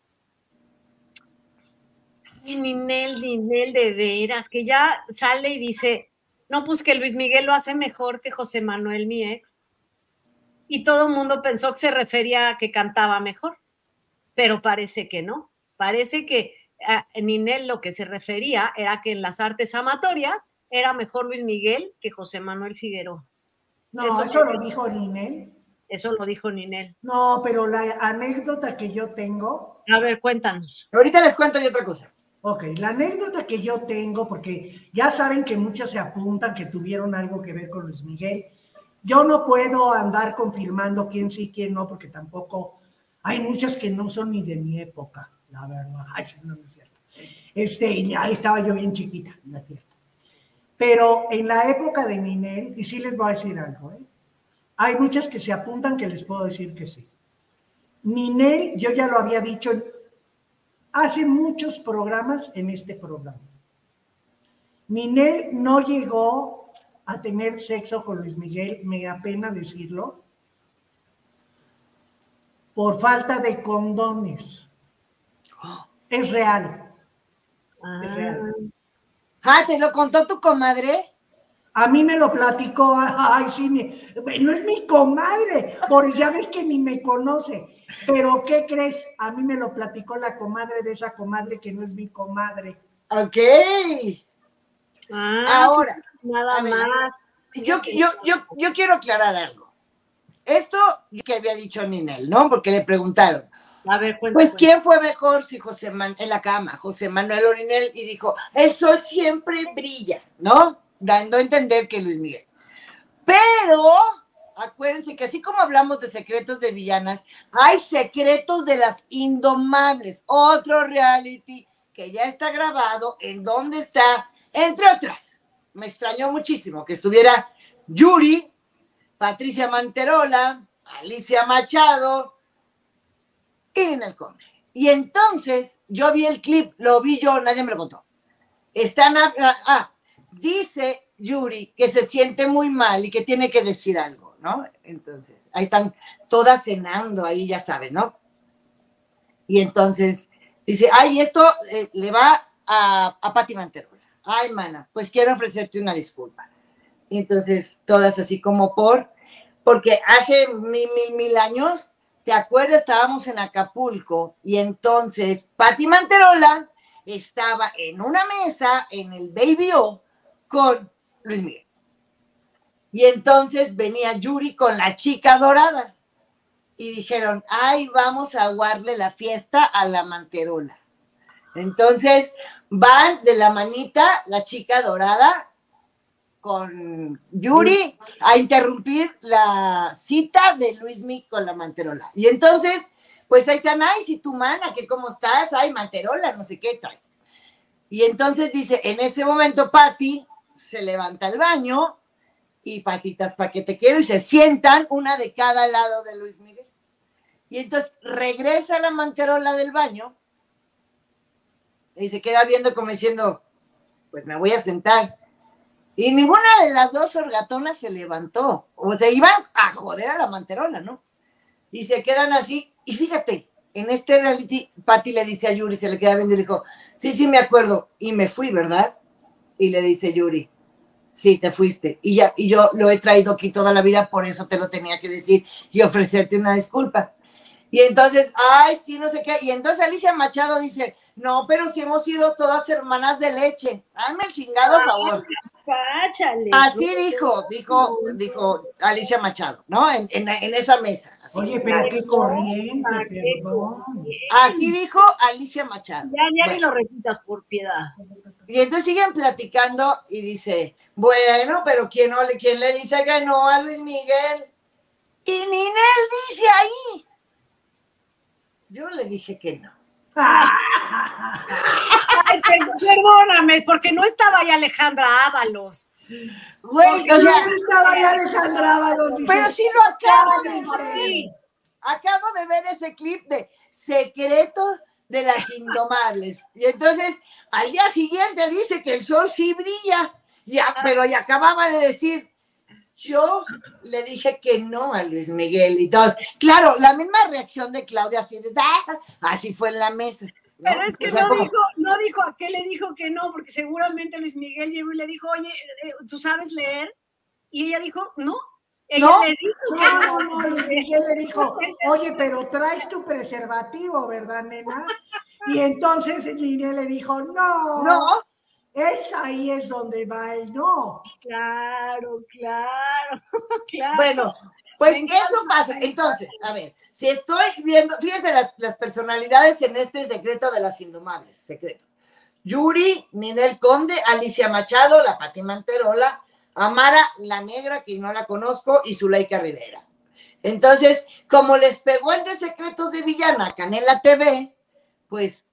Ninel, de veras, que ya sale y dice, no, pues que Luis Miguel lo hace mejor que José Manuel, mi ex. Y todo el mundo pensó que se refería a que cantaba mejor, pero parece que no. Parece que Ninel lo que se refería era que en las artes amatorias era mejor Luis Miguel que José Manuel Figueroa. No, eso lo dijo Ninel. Eso lo dijo Ninel. No, pero la anécdota que yo tengo. A ver, cuéntanos. Ahorita les cuento yo otra cosa. Ok, la anécdota que yo tengo, porque ya saben que muchas se apuntan que tuvieron algo que ver con Luis Miguel. Yo no puedo andar confirmando quién sí, quién no, porque tampoco hay muchas que no son ni de mi época, la verdad. Ay, no es cierto. Y ahí estaba yo bien chiquita, ¿no es cierto? Pero en la época de Ninel, y sí les voy a decir algo, hay muchas que se apuntan que les puedo decir que sí. Ninel, yo ya lo había dicho hace muchos programas en este programa. Ninel no llegó a tener sexo con Luis Miguel, me da pena decirlo, por falta de condones. Es real. Es real. ¿Te lo contó tu comadre? A mí me lo platicó, ay, sí, no es mi comadre, porque ya ves que ni me conoce, pero ¿qué crees? A mí me lo platicó la comadre de esa comadre que no es mi comadre. Ok. Ahora, nada más. Yo quiero aclarar algo. Esto que había dicho Ninel, ¿no? Porque le preguntaron. A ver, pues, ¿quién fue mejor si en la cama, José Manuel o Ninel? Y dijo, el sol siempre brilla, ¿no? Dando a entender que Luis Miguel. Pero, acuérdense que así como hablamos de secretos de villanas, hay secretos de las indomables, otro reality que ya está grabado, en donde está, entre otras. Me extrañó muchísimo que estuviera Yuri, Patricia Manterola, Alicia Machado y Ninel Conde. Y entonces yo vi el clip, lo vi yo, nadie me lo contó. Dice Yuri que se siente muy mal y que tiene que decir algo, ¿no? Entonces, ahí están todas cenando, ahí ya sabes, ¿no? Y entonces dice, esto le va a Pati Manterola. Ay, mana, pues quiero ofrecerte una disculpa. Y entonces, todas así como porque hace mil años, ¿te acuerdas? Estábamos en Acapulco y entonces Pati Manterola estaba en una mesa en el Baby O con Luis Miguel. Y entonces venía Yuri con la chica dorada y dijeron, vamos a aguarle la fiesta a la Manterola. Entonces van de la manita la chica dorada con Yuri a interrumpir la cita de Luis Miguel con la Manterola. Y entonces, pues ahí están, si tu mana, que cómo estás, Manterola, no sé qué trae. Y entonces dice, en ese momento Pati se levanta al baño y patitas pa' que te quiero, y se sientan una de cada lado de Luis Miguel. Y entonces regresa la Manterola del baño y se queda viendo como diciendo, pues me voy a sentar. Y ninguna de las dos orgatonas se levantó. O sea, iban a joder a la Manterola, ¿no? Y se quedan así. Y fíjate, en este reality, Pati le dice a Yuri, se le queda viendo y le dijo, sí, me acuerdo. Y me fui, ¿verdad? Y le dice Yuri, sí, te fuiste. Y yo lo he traído aquí toda la vida, por eso te lo tenía que decir y ofrecerte una disculpa. Y entonces, sí, no sé qué. Y entonces Alicia Machado dice, no, pero si hemos sido todas hermanas de leche. Hazme el chingado favor. Cáchale. Así dijo Alicia Machado, ¿no? En esa mesa. Así. Oye, pero qué corriente, perdón. Así dijo Alicia Machado. Ya ni lo repitas, por piedad. Y entonces siguen platicando y dice, bueno, pero ¿quién le dice que no a Luis Miguel? Y Ninel dice ahí. Yo le dije que no. Perdóname, porque no estaba ahí Alejandra Ábalos. Güey, no estaba ahí Alejandra Ábalos. Pero sí lo acabo de ver. Acabo de ver ese clip de Secretos de las Indomables. Y entonces, al día siguiente dice que el sol sí brilla. Pero ya acababa de decir, yo le dije que no a Luis Miguel. Y todos, claro, la misma reacción de Claudia, así fue en la mesa. ¿no? Pero es que no dijo a qué le dijo que no, porque seguramente Luis Miguel llegó y le dijo, oye, ¿tú sabes leer? Y ella dijo, no. No, Luis Miguel le dijo, oye, pero traes tu preservativo, ¿verdad, nena? Y entonces Ninel le dijo, no. Ahí es donde va el no. Claro. Bueno, pues eso pasa. Entonces, a ver, si estoy viendo, fíjense las personalidades en este secreto de las indomables, secretos. Yuri, Ninel Conde, Alicia Machado, la Pati Manterola, Amara la Negra, que no la conozco, y Zulaika Rivera. Entonces, como les pegó el de Secretos de Villana, Canela TV, pues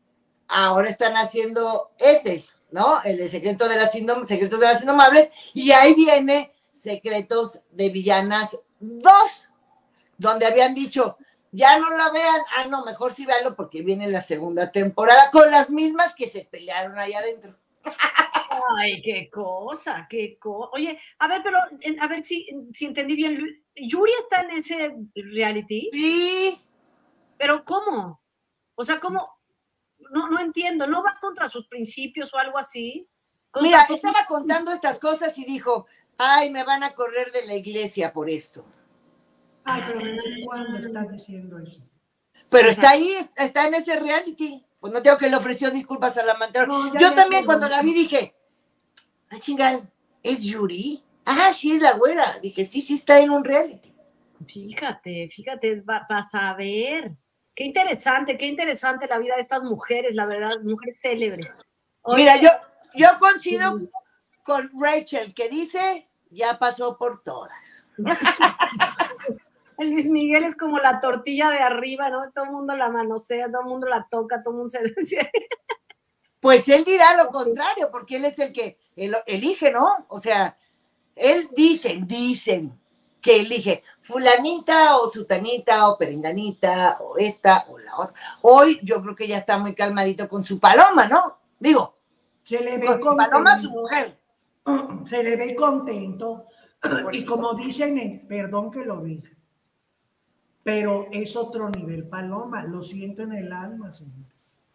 ahora están haciendo ¿no? El de Secretos de las Indomables, y ahí viene Secretos de Villanas 2, donde habían dicho, ya no la vean, no, mejor sí véanlo porque viene la segunda temporada con las mismas que se pelearon ahí adentro. Ay, qué cosa, Oye, a ver, pero, a ver si entendí bien, ¿Yuri está en ese reality? Sí. ¿Pero cómo? O sea, ¿cómo? No entiendo, ¿no va contra sus principios o algo así? Mira, estaba contando estas cosas y dijo, ay, me van a correr de la iglesia por esto. Ay, pero ¿desde cuándo estás diciendo eso? Pero está ahí, está en ese reality. Pues no tengo que le ofreció disculpas a la Mantero. No, yo también cuando la vi dije, chingada, ¿es Yuri? Sí, es la güera. Dije, sí está en un reality. Fíjate, vas a ver. Qué interesante la vida de estas mujeres, la verdad, mujeres célebres. Oye, mira, yo coincido con Rachel, que dice, ya pasó por todas. El Luis Miguel es como la tortilla de arriba, ¿no? Todo el mundo la manosea, todo el mundo la toca, todo el mundo se... Pues él dirá lo contrario, porque él es el que elige, ¿no? O sea, él dicen que elige fulanita o sutanita o perenganita o esta o la otra. Hoy yo creo que ya está muy calmadito con su paloma, ¿no? Digo, se le ve con su paloma su mujer. Se le ve contento. Y como dicen, perdón que lo diga, pero es otro nivel Paloma, lo siento en el alma, señores.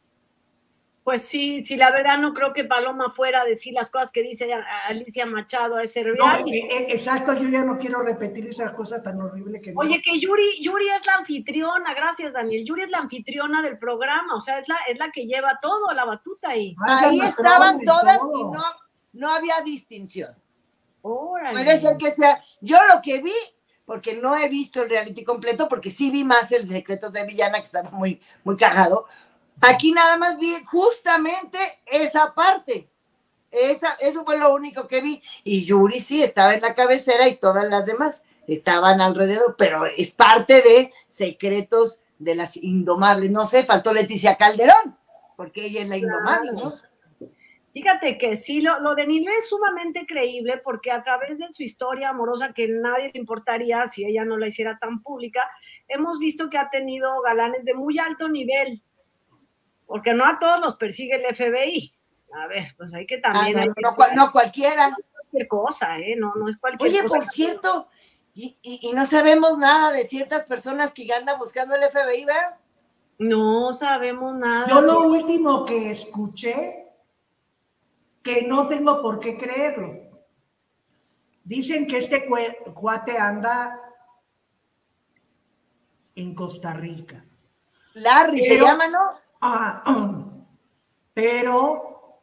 Pues sí, la verdad no creo que Paloma fuera a decir las cosas que dice Alicia Machado a ese reality. No, exacto, yo ya no quiero repetir esa cosa tan horrible que... Oye, que Yuri es la anfitriona, gracias Daniel, Yuri es la anfitriona del programa, o sea, es la que lleva todo, la batuta ahí. Ahí estaban todas y no había distinción. Órale. Puede ser que sea, yo lo que vi, porque no he visto el reality completo, porque sí vi más el de Secretos de Villana, que estaba muy, muy cagado. Aquí nada más vi justamente esa parte. Eso fue lo único que vi. Y Yuri sí estaba en la cabecera y todas las demás estaban alrededor, pero es parte de Secretos de las Indomables. No sé, faltó Leticia Calderón, porque ella es la indomable, ¿no? Fíjate que sí, lo de Ninel es sumamente creíble porque a través de su historia amorosa, que nadie le importaría si ella no la hiciera tan pública, hemos visto que ha tenido galanes de muy alto nivel, porque no a todos los persigue el FBI. A ver, pues hay que también... no cualquiera. No es cualquier cosa, no es cualquier cosa. Oye, por cierto, y no sabemos nada de ciertas personas que andan buscando el FBI, ¿verdad? No sabemos nada. Yo lo último que escuché, que no tengo por qué creerlo, dicen que este cuate anda en Costa Rica. Larry se llama, ¿no? Pero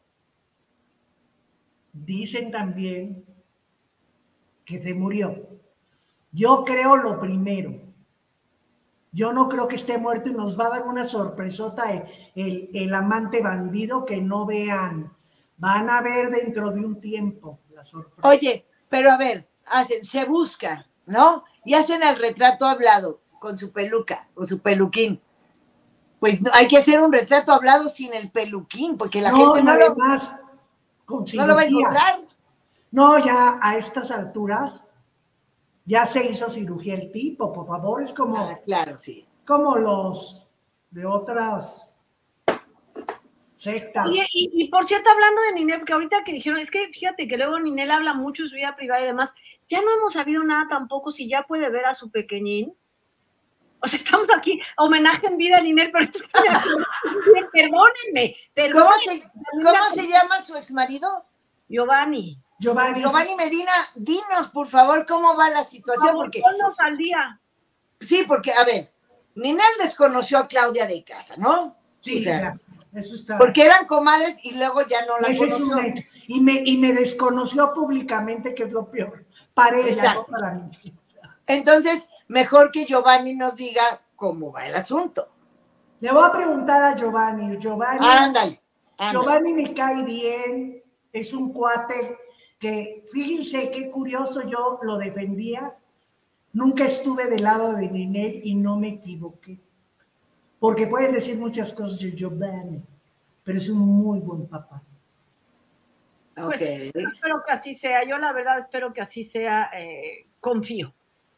dicen también que se murió. Yo creo lo primero. Yo no creo que esté muerto y nos va a dar una sorpresota el amante bandido que no vean. Van a ver dentro de un tiempo la sorpresa. Oye, pero a ver, se busca, ¿no? Y hacen el retrato hablado con su peluca o su peluquín. Pues hay que hacer un retrato hablado sin el peluquín, porque la gente no lo va a encontrar. No, ya a estas alturas ya se hizo cirugía el tipo, por favor, es como... claro, sí. Como los de otras sectas. Oye, y por cierto, hablando de Ninel, porque ahorita que dijeron, es que fíjate que luego Ninel habla mucho de su vida privada y demás, ya no hemos sabido nada tampoco si ya puede ver a su pequeñín. O sea, estamos aquí, homenaje en vida a Ninel, pero es que perdónenme. ¿Cómo se llama su exmarido? Giovanni Medina, dinos, por favor, cómo va la situación. Porque ponnos al día. Sí, porque, a ver, Ninel desconoció a Claudia de Casa, ¿no? Sí, o sea, eso está. Porque eran comadres y luego ya no la conoció. Y me desconoció públicamente, que es lo peor. Para ella, no para mí. Entonces, mejor que Giovanni nos diga cómo va el asunto. Le voy a preguntar a Giovanni. Ándale. Giovanni me cae bien, es un cuate que, fíjense qué curioso, yo lo defendía, nunca estuve del lado de Ninel y no me equivoqué, porque pueden decir muchas cosas de Giovanni, pero es un muy buen papá. Pues espero que así sea. Yo la verdad espero que así sea. Confío.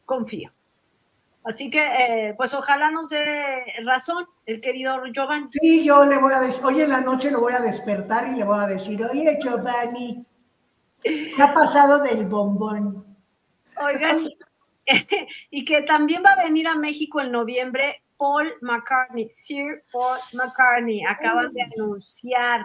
Así que, pues ojalá nos dé razón el querido Giovanni. Sí, yo le voy a decir, hoy en la noche lo voy a despertar y le voy a decir, oye, Giovanni, ¿qué ha pasado del bombón? Oigan, y que también va a venir a México en noviembre Paul McCartney, Sir Paul McCartney, acaban de anunciar.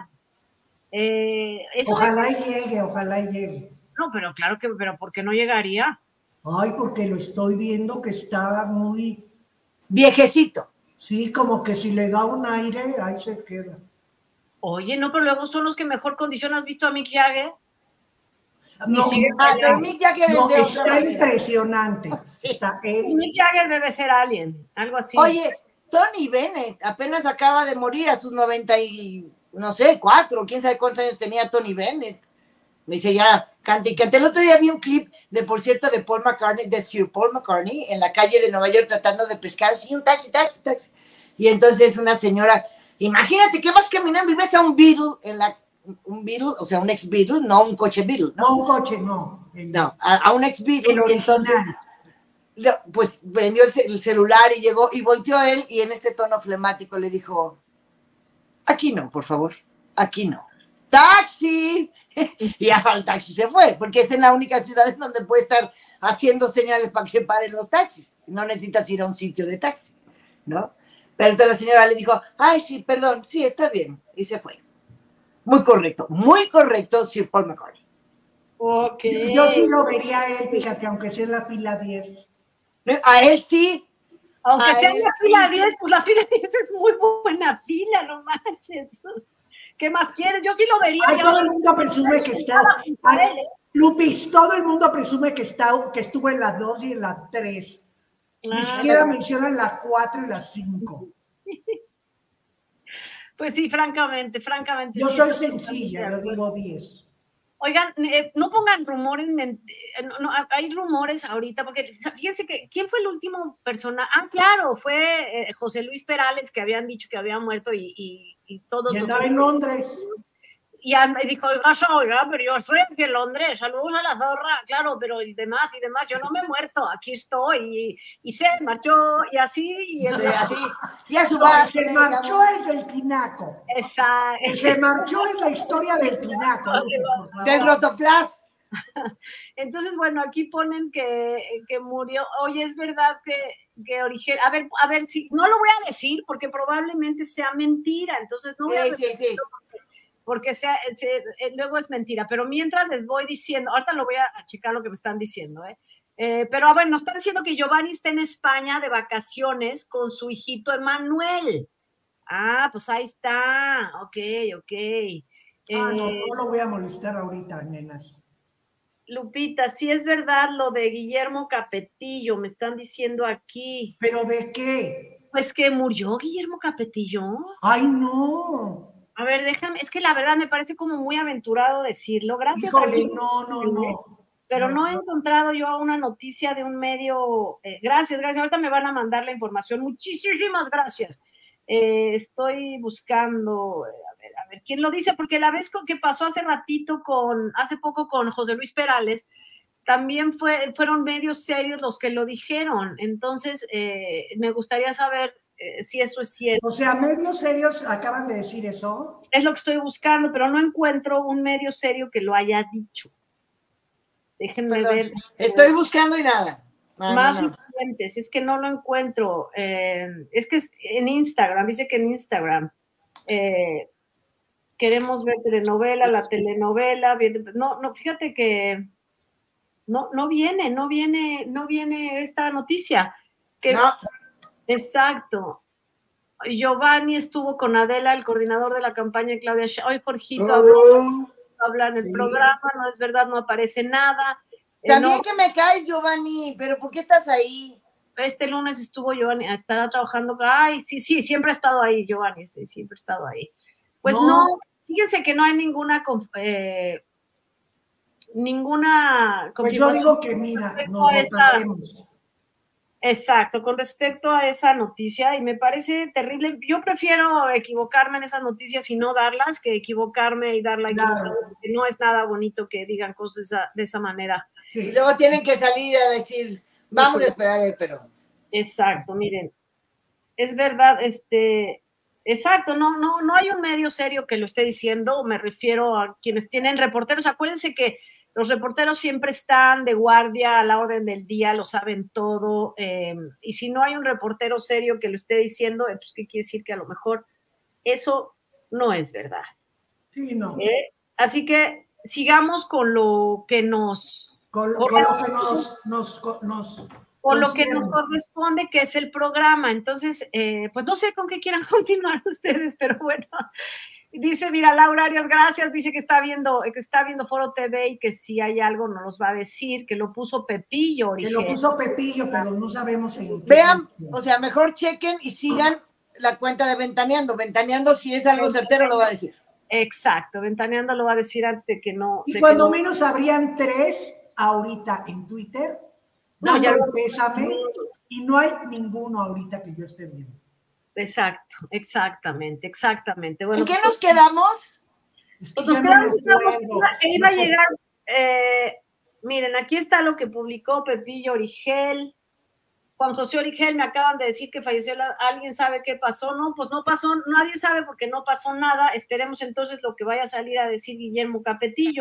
Ojalá llegue. No, pero claro que, pero ¿por qué no llegaría? Ay, porque lo estoy viendo que está muy... viejecito. Sí, como que si le da un aire, ahí se queda. Oye, no, pero luego son los que mejor condición. ¿Has visto a Mick Jagger? No, pero Mick Jagger no, es de está otra impresionante. Sí. Está él. Mick Jagger debe ser alguien, algo así. Oye, Tony Bennett apenas acaba de morir a sus 90 y no sé, 4, quién sabe cuántos años tenía Tony Bennett. Me dice ya, cante y cante. El otro día vi un clip de, por cierto, de Paul McCartney, de Sir Paul McCartney, en la calle de Nueva York tratando de pescar, sí, un taxi. Y entonces una señora, imagínate que vas caminando y ves a un Beatle un Beatle, o sea, un ex Beatle, no un coche Beatle, ¿no? No, un coche, no. No, a un ex Beatle, y entonces, pues prendió el celular y llegó, y volteó a él, y en este tono flemático le dijo, aquí no, por favor, aquí no. ¡Taxi! Y ya el taxi se fue, porque es en la única ciudad en donde puede estar haciendo señales para que se paren los taxis. No necesitas ir a un sitio de taxi, ¿no? Pero entonces la señora le dijo, ay, sí, perdón, sí, está bien, y se fue. Muy correcto, Sir Paul McCartney. Okay. Yo sí lo vería a él, fíjate, aunque sea en la fila 10. A él sí. Aunque sea en la fila 10, pues la fila 10 es muy buena fila, no manches. ¿Qué más quieres? Yo sí lo vería. Ay, todo el mundo presume que está. Ay, Lupis, todo el mundo presume que estuvo en la 2 y en la 3. Ni siquiera mencionan la 4 y la 5. Pues sí, francamente. Yo soy sencilla, yo digo 10. Oigan, no pongan rumores, no, hay rumores ahorita, porque fíjense que, ¿quién fue el último persona? Ah, claro, fue José Luis Perales, que habían dicho que había muerto y todos... Y andaba en Londres. Y dijo, oiga, pero yo soy aquí en Londres, saludos a la zorra, claro, pero y demás, yo no me he muerto, aquí estoy, y se marchó, y así, y así, y a su se marchó es del tinaco. Exacto. Se marchó es la historia del tinaco, del rotoplas. Entonces, bueno, aquí ponen que murió. Oye, es verdad que origen. A ver, si no lo voy a decir porque probablemente sea mentira, entonces no voy a decir. Sí. Porque luego es mentira, pero mientras les voy diciendo, ahorita lo voy a checar lo que me están diciendo, pero bueno, nos están diciendo que Giovanni está en España de vacaciones con su hijito Emanuel. Ah, pues ahí está, ok. No lo voy a molestar ahorita, nenas. Lupita, sí es verdad lo de Guillermo Capetillo, me están diciendo aquí. ¿Pero de qué? Pues que murió Guillermo Capetillo. ¡Ay, no! A ver, déjame, es que la verdad me parece como muy aventurado decirlo. Gracias. Híjole, no. Pero no he encontrado yo una noticia de un medio. Gracias. Ahorita me van a mandar la información. Muchísimas gracias. Estoy buscando, a ver, ¿quién lo dice? Porque la vez que pasó hace poco con José Luis Perales, también fueron medios serios los que lo dijeron. Entonces, me gustaría saber si eso es cierto. O sea, medios serios acaban de decir eso. Es lo que estoy buscando, pero no encuentro un medio serio que lo haya dicho. Déjenme ver. Estoy buscando y nada. Más recientes, es que no lo encuentro. Es que es en Instagram, dice que en Instagram. Queremos ver la telenovela. No, fíjate que no viene esta noticia. No. Exacto. Giovanni estuvo con Adela, el coordinador de la campaña de Claudia Sheinbaum. Hoy Jorgito habla en el programa, no es verdad, no aparece nada. También que me caes, Giovanni, pero ¿por qué estás ahí? Este lunes estuvo Giovanni, estará trabajando. Ay, sí, siempre ha estado ahí, Giovanni, sí, siempre ha estado ahí. Pues no fíjense que no hay ninguna pues yo digo que mira, nos hacemos. Exacto, con respecto a esa noticia, y me parece terrible, yo prefiero equivocarme en esas noticias y no darlas que equivocarme y darla equivocada, porque no es nada bonito que digan cosas de esa manera. Sí. Y luego tienen que salir a decir, vamos a esperar a ver, pero... Exacto, miren, es verdad, exacto, no hay un medio serio que lo esté diciendo, me refiero a quienes tienen reporteros, acuérdense que los reporteros siempre están de guardia a la orden del día, lo saben todo, y si no hay un reportero serio que lo esté diciendo, pues ¿qué quiere decir? Que a lo mejor eso no es verdad. Sí, no. Así que sigamos con lo que nos... Con lo que nos corresponde, que es el programa. Entonces, pues no sé con qué quieran continuar ustedes, pero bueno. Dice, mira, Laura Arias, gracias, dice que está viendo Foro TV y que si hay algo nos los va a decir, que lo puso Pepillo. Que lo puso Pepillo, pero no sabemos en qué. Vean, o sea, mejor chequen y sigan la cuenta de Ventaneando. Ventaneando, si es algo certero, lo va a decir. Exacto, Ventaneando lo va a decir antes de que no. Y cuando menos habrían 3 ahorita en Twitter, dando el pésame, y no hay ninguno ahorita que yo esté viendo. Exacto, exactamente. Bueno, ¿en qué nos quedamos? Pues nos quedamos que iba a llegar, miren, aquí está lo que publicó Pepillo Origel. Juan José Origel, me acaban de decir que falleció, ¿alguien sabe qué pasó? No, pues no pasó, nadie sabe porque no pasó nada. Esperemos entonces lo que vaya a salir a decir Guillermo Capetillo.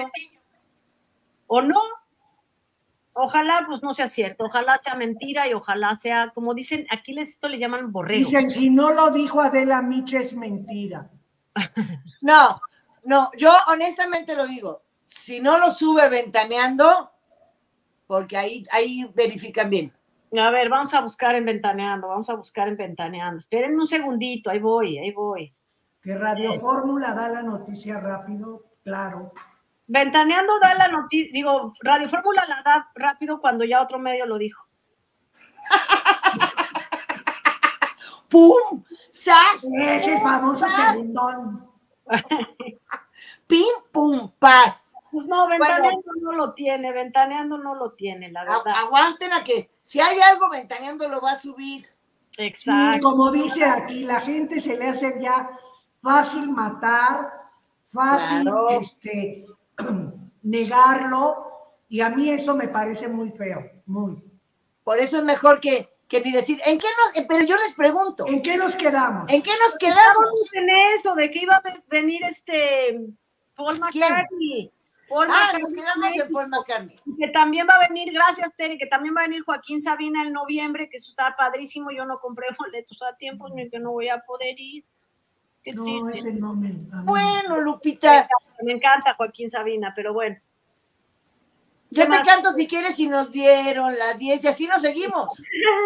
¿O no? Ojalá pues no sea cierto, ojalá sea mentira y ojalá sea, como dicen, aquí esto le llaman borregos. Dicen, si no lo dijo Adela Micha es mentira. No, yo honestamente lo digo, si no lo sube Ventaneando, porque ahí verifican bien. A ver, vamos a buscar en Ventaneando. Esperen un segundito, ahí voy. Que Radio Fórmula da la noticia rápido, claro. Ventaneando da la noticia, Radio Fórmula la da rápido cuando ya otro medio lo dijo. ¡Pum! ¡Sas! Ese famoso segundón. ¡Pim, pum, paz! Pues no, Ventaneando no lo tiene, la verdad. Aguanten a que, si hay algo, Ventaneando lo va a subir. Exacto. Sí, como dice aquí, la gente se le hace ya fácil matar, fácil negarlo, y a mí eso me parece muy feo, muy. Por eso es mejor que ni decir, pero yo les pregunto. ¿En qué nos quedamos? Estábamos en eso, de que iba a venir Paul McCartney. Nos quedamos en Paul McCartney. Que también va a venir, gracias Tere, que también va a venir Joaquín Sabina en noviembre, que eso está padrísimo, yo no compré boletos a tiempo, ni que no voy a poder ir. No, ese no me... Bueno, Lupita. Me encanta Joaquín Sabina, pero bueno. Yo te canto si quieres y nos dieron las 10 y así nos seguimos.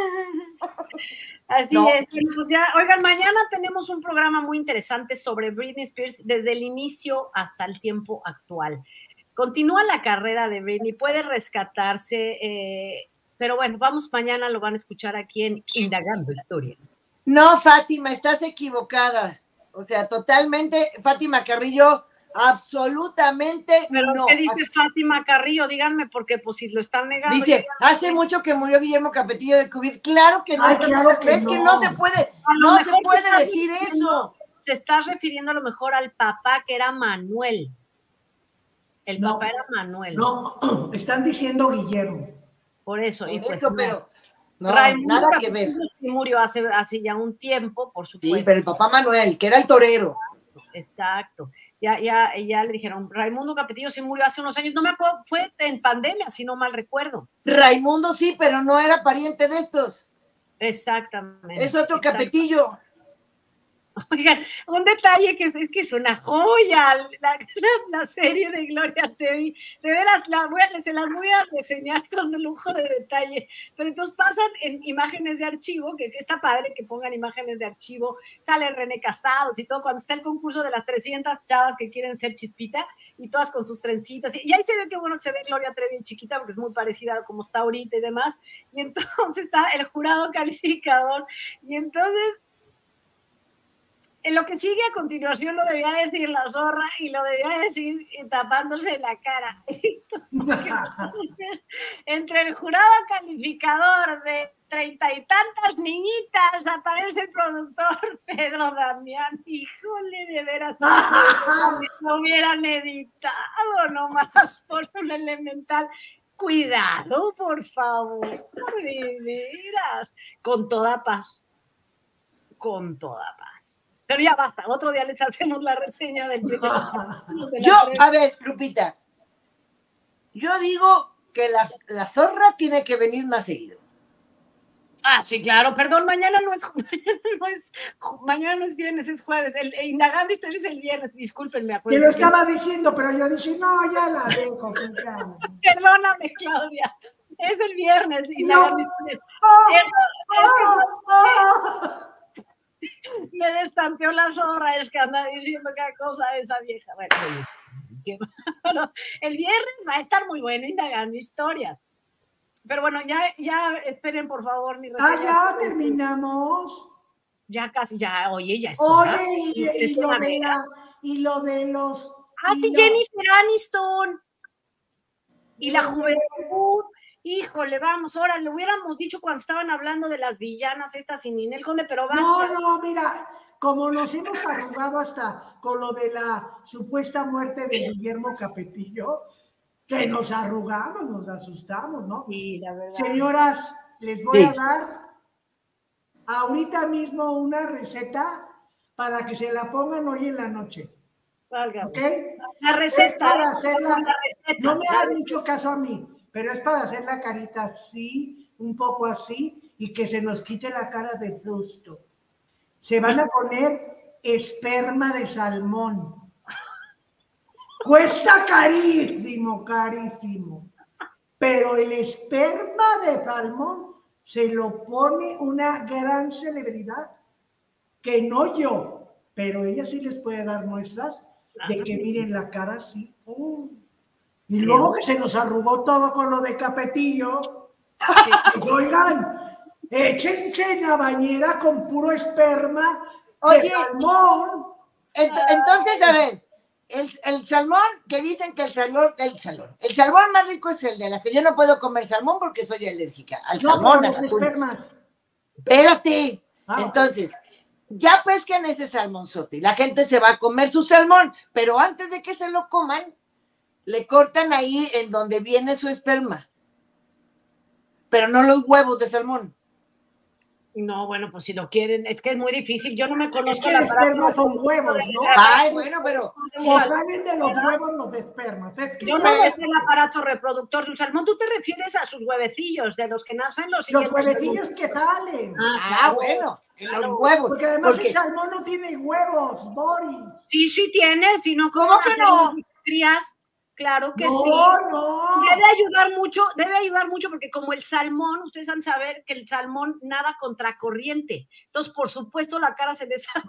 Así es. Pues ya, oigan, mañana tenemos un programa muy interesante sobre Britney Spears desde el inicio hasta el tiempo actual. Continúa la carrera de Britney, puede rescatarse, pero bueno, mañana lo van a escuchar aquí en Indagando Historias. No, Fátima, estás equivocada. O sea, totalmente, Fátima Carrillo, absolutamente ¿Pero no. qué dice Fátima Carrillo? Díganme, porque pues si lo están negando. Dice, hace mucho que murió Guillermo Capetillo de COVID. Claro que no. Claro que es que no se puede, se puede decir eso. Te estás refiriendo a lo mejor al papá, que era Manuel. El papá era Manuel. No, están diciendo Guillermo. Por eso. Pero no, Raimundo nada que ver. Sí murió hace ya un tiempo, por supuesto. Sí, pero el papá Manuel, que era el torero. Exacto. Ya le dijeron, Raimundo Capetillo sí murió hace unos años, no me acuerdo, fue en pandemia, si no mal recuerdo. Raimundo sí, pero no era pariente de estos. Exactamente. Es otro Capetillo. Oigan, un detalle que es una joya, la serie de Gloria Trevi, de veras, se las voy a reseñar con lujo de detalle, pero entonces pasan en imágenes de archivo, que está padre que pongan imágenes de archivo, sale René Casados y todo, cuando está el concurso de las 300 chavas que quieren ser Chispita, y todas con sus trencitas, y ahí se ve que bueno que se ve Gloria Trevi chiquita, porque es muy parecida a como está ahorita y demás, y entonces está el jurado calificador, y entonces En lo que sigue a continuación lo debía decir la zorra y lo debía decir tapándose la cara. Entonces, entre el jurado calificador de 30 y tantas niñitas aparece el productor Pedro Damián. Híjole, de veras, no hubieran editado nomás por un elemental. Cuidado, por favor, de veras. Con toda paz. Con toda paz. Pero ya basta, otro día les hacemos la reseña del primer. A ver, Lupita, yo digo que la zorra tiene que venir más seguido. Ah, sí, claro, perdón, mañana no es viernes, es jueves. Indagando Historias es el viernes, discúlpenme. Te lo estaba diciendo, pero yo dije, no, ya la dejo. Perdóname, Claudia, es el viernes, Indagando Historias. Me destanteó la zorra, es que anda diciendo cada cosa esa vieja. Bueno, el viernes va a estar muy bueno Indagando Historias. Pero bueno, ya esperen, por favor, mi reseña. Ya terminamos. Ya casi, oye, ya es hora. Oye, y lo de los... Sí, Jennifer Aniston. Y la juventud. Híjole, vamos, ahora le hubiéramos dicho cuando estaban hablando de las villanas estas sin Ninel Conde, pero basta. No, mira, como nos hemos arrugado hasta con lo de la supuesta muerte de Guillermo Capetillo, que nos arrugamos, nos asustamos, ¿no? Sí, la verdad. Señoras, les voy a dar ahorita mismo una receta para que se la pongan hoy en la noche. ¿Ok? La receta. Para hacerla, no me hagan mucho caso a mí, pero es para hacer la carita así, un poco así, y que se nos quite la cara de susto. Se van a poner esperma de salmón. Cuesta carísimo, pero el esperma de salmón se lo pone una gran celebridad, que no yo, pero ella sí les puede dar muestras de que miren la cara así. Y luego que se nos arrugó todo con lo de Capetillo, pues oigan, échense en la bañera con puro esperma de salmón. Entonces, a ver, el salmón, que dicen que el salmón más rico es el de la... Yo no puedo comer salmón porque soy alérgica al salmón. Los espermas. Espérate. Entonces, ya pesquen ese salmonzote y la gente se va a comer su salmón, pero antes de que se lo coman, le cortan ahí en donde viene su esperma, pero no los huevos de salmón. No, bueno, pues si lo quieren, es que es muy difícil, yo no me conozco. Es que el esperma son huevos, ¿no? Ay, bueno, pero... O salen de los huevos los de esperma. Yo no sé el aparato reproductor de un salmón, tú te refieres a sus huevecillos, de los que nacen los huevecillos que salen. Claro. Bueno, en los huevos. Porque además el salmón no tiene huevos, Boris. Sí tiene, sino ¿cómo que no? Crías. Claro que sí. No. Debe ayudar mucho porque como el salmón, ustedes han de saber que el salmón nada contracorriente. Entonces, por supuesto, la cara se les hace.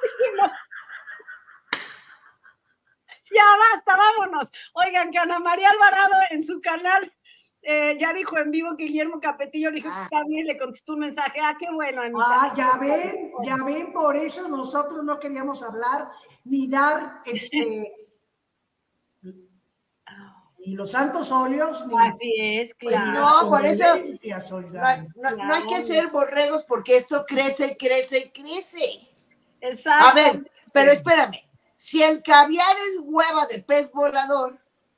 Ya basta, vámonos. Oigan, que Ana María Alvarado en su canal ya dijo en vivo que Guillermo Capetillo le dijo que está bien, le contestó un mensaje. Qué bueno, Anita. Ya ven, por eso nosotros no queríamos hablar ni dar ni los santos óleos, ni... Así es, claro. No, por eso no hay que ser borregos porque esto crece. Exacto. A ver, pero espérame. Si el caviar es hueva de pez volador...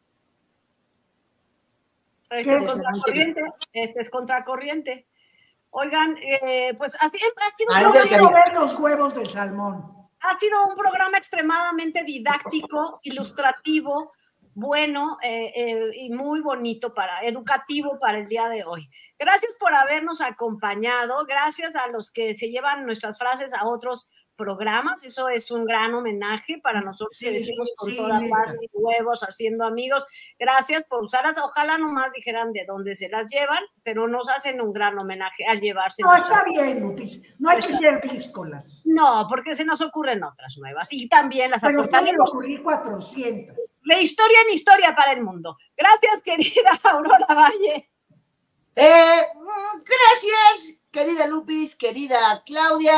Este es contracorriente. Oigan, pues ha sido ver los huevos del salmón. Ha sido un programa extremadamente didáctico, ilustrativo, bueno y muy bonito, educativo para el día de hoy. Gracias por habernos acompañado, gracias a los que se llevan nuestras frases a otros programas, eso es un gran homenaje para nosotros que decimos con toda paz y huevos haciendo amigos. Gracias por usarlas, ojalá nomás dijeran de dónde se las llevan, pero nos hacen un gran homenaje al llevarse. No, está bien, Lupis, no hay que ser díscolas. No, porque se nos ocurren otras nuevas y también las aportaremos. Pero pueden ocurrir 400. De historia en historia para el mundo. Gracias, querida Aurora Valle. Gracias, querida Lupis, querida Claudia.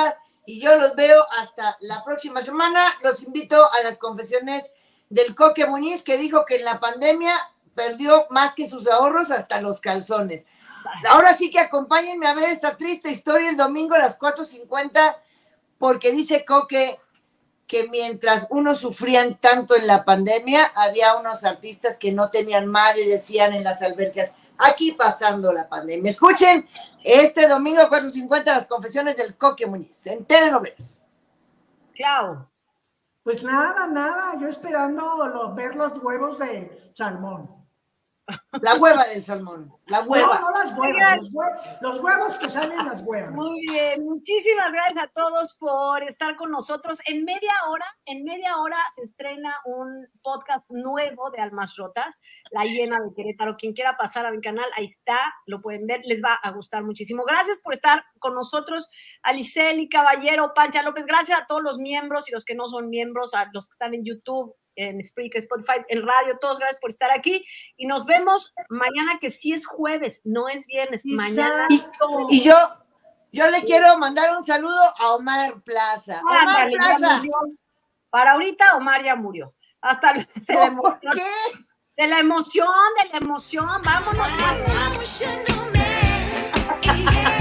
y yo los veo hasta la próxima semana. Los invito a las confesiones del Coque Muñiz, que dijo que en la pandemia perdió más que sus ahorros, hasta los calzones. Ahora sí que acompáñenme a ver esta triste historia el domingo a las 4:50, porque dice Coque que mientras unos sufrían tanto en la pandemia, había unos artistas que no tenían madre y decían en las albercas, aquí pasando la pandemia. Escuchen este domingo a 4:50 las confesiones del Coque Muñiz en Telenovelas. Clau. Pues nada, yo esperando ver los huevos de salmón. La hueva del salmón, la hueva. No las huevas, los huevos que salen las huevas. Muy bien, muchísimas gracias a todos por estar con nosotros. En media hora se estrena un podcast nuevo de Almas Rotas, La Hiena de Querétaro. Quien quiera pasar a mi canal, ahí está, lo pueden ver, les va a gustar muchísimo. Gracias por estar con nosotros, Aliceli, Caballero, Pancha López. Gracias a todos los miembros y los que no son miembros, a los que están en YouTube, en Spreaker, Spotify, en radio, todos gracias por estar aquí y nos vemos mañana, que sí es jueves, no es viernes, mañana. Y yo le quiero mandar un saludo a Omar Plaza. Omar Plaza. Para ahorita Omar ya murió. Hasta de la emoción, vámonos.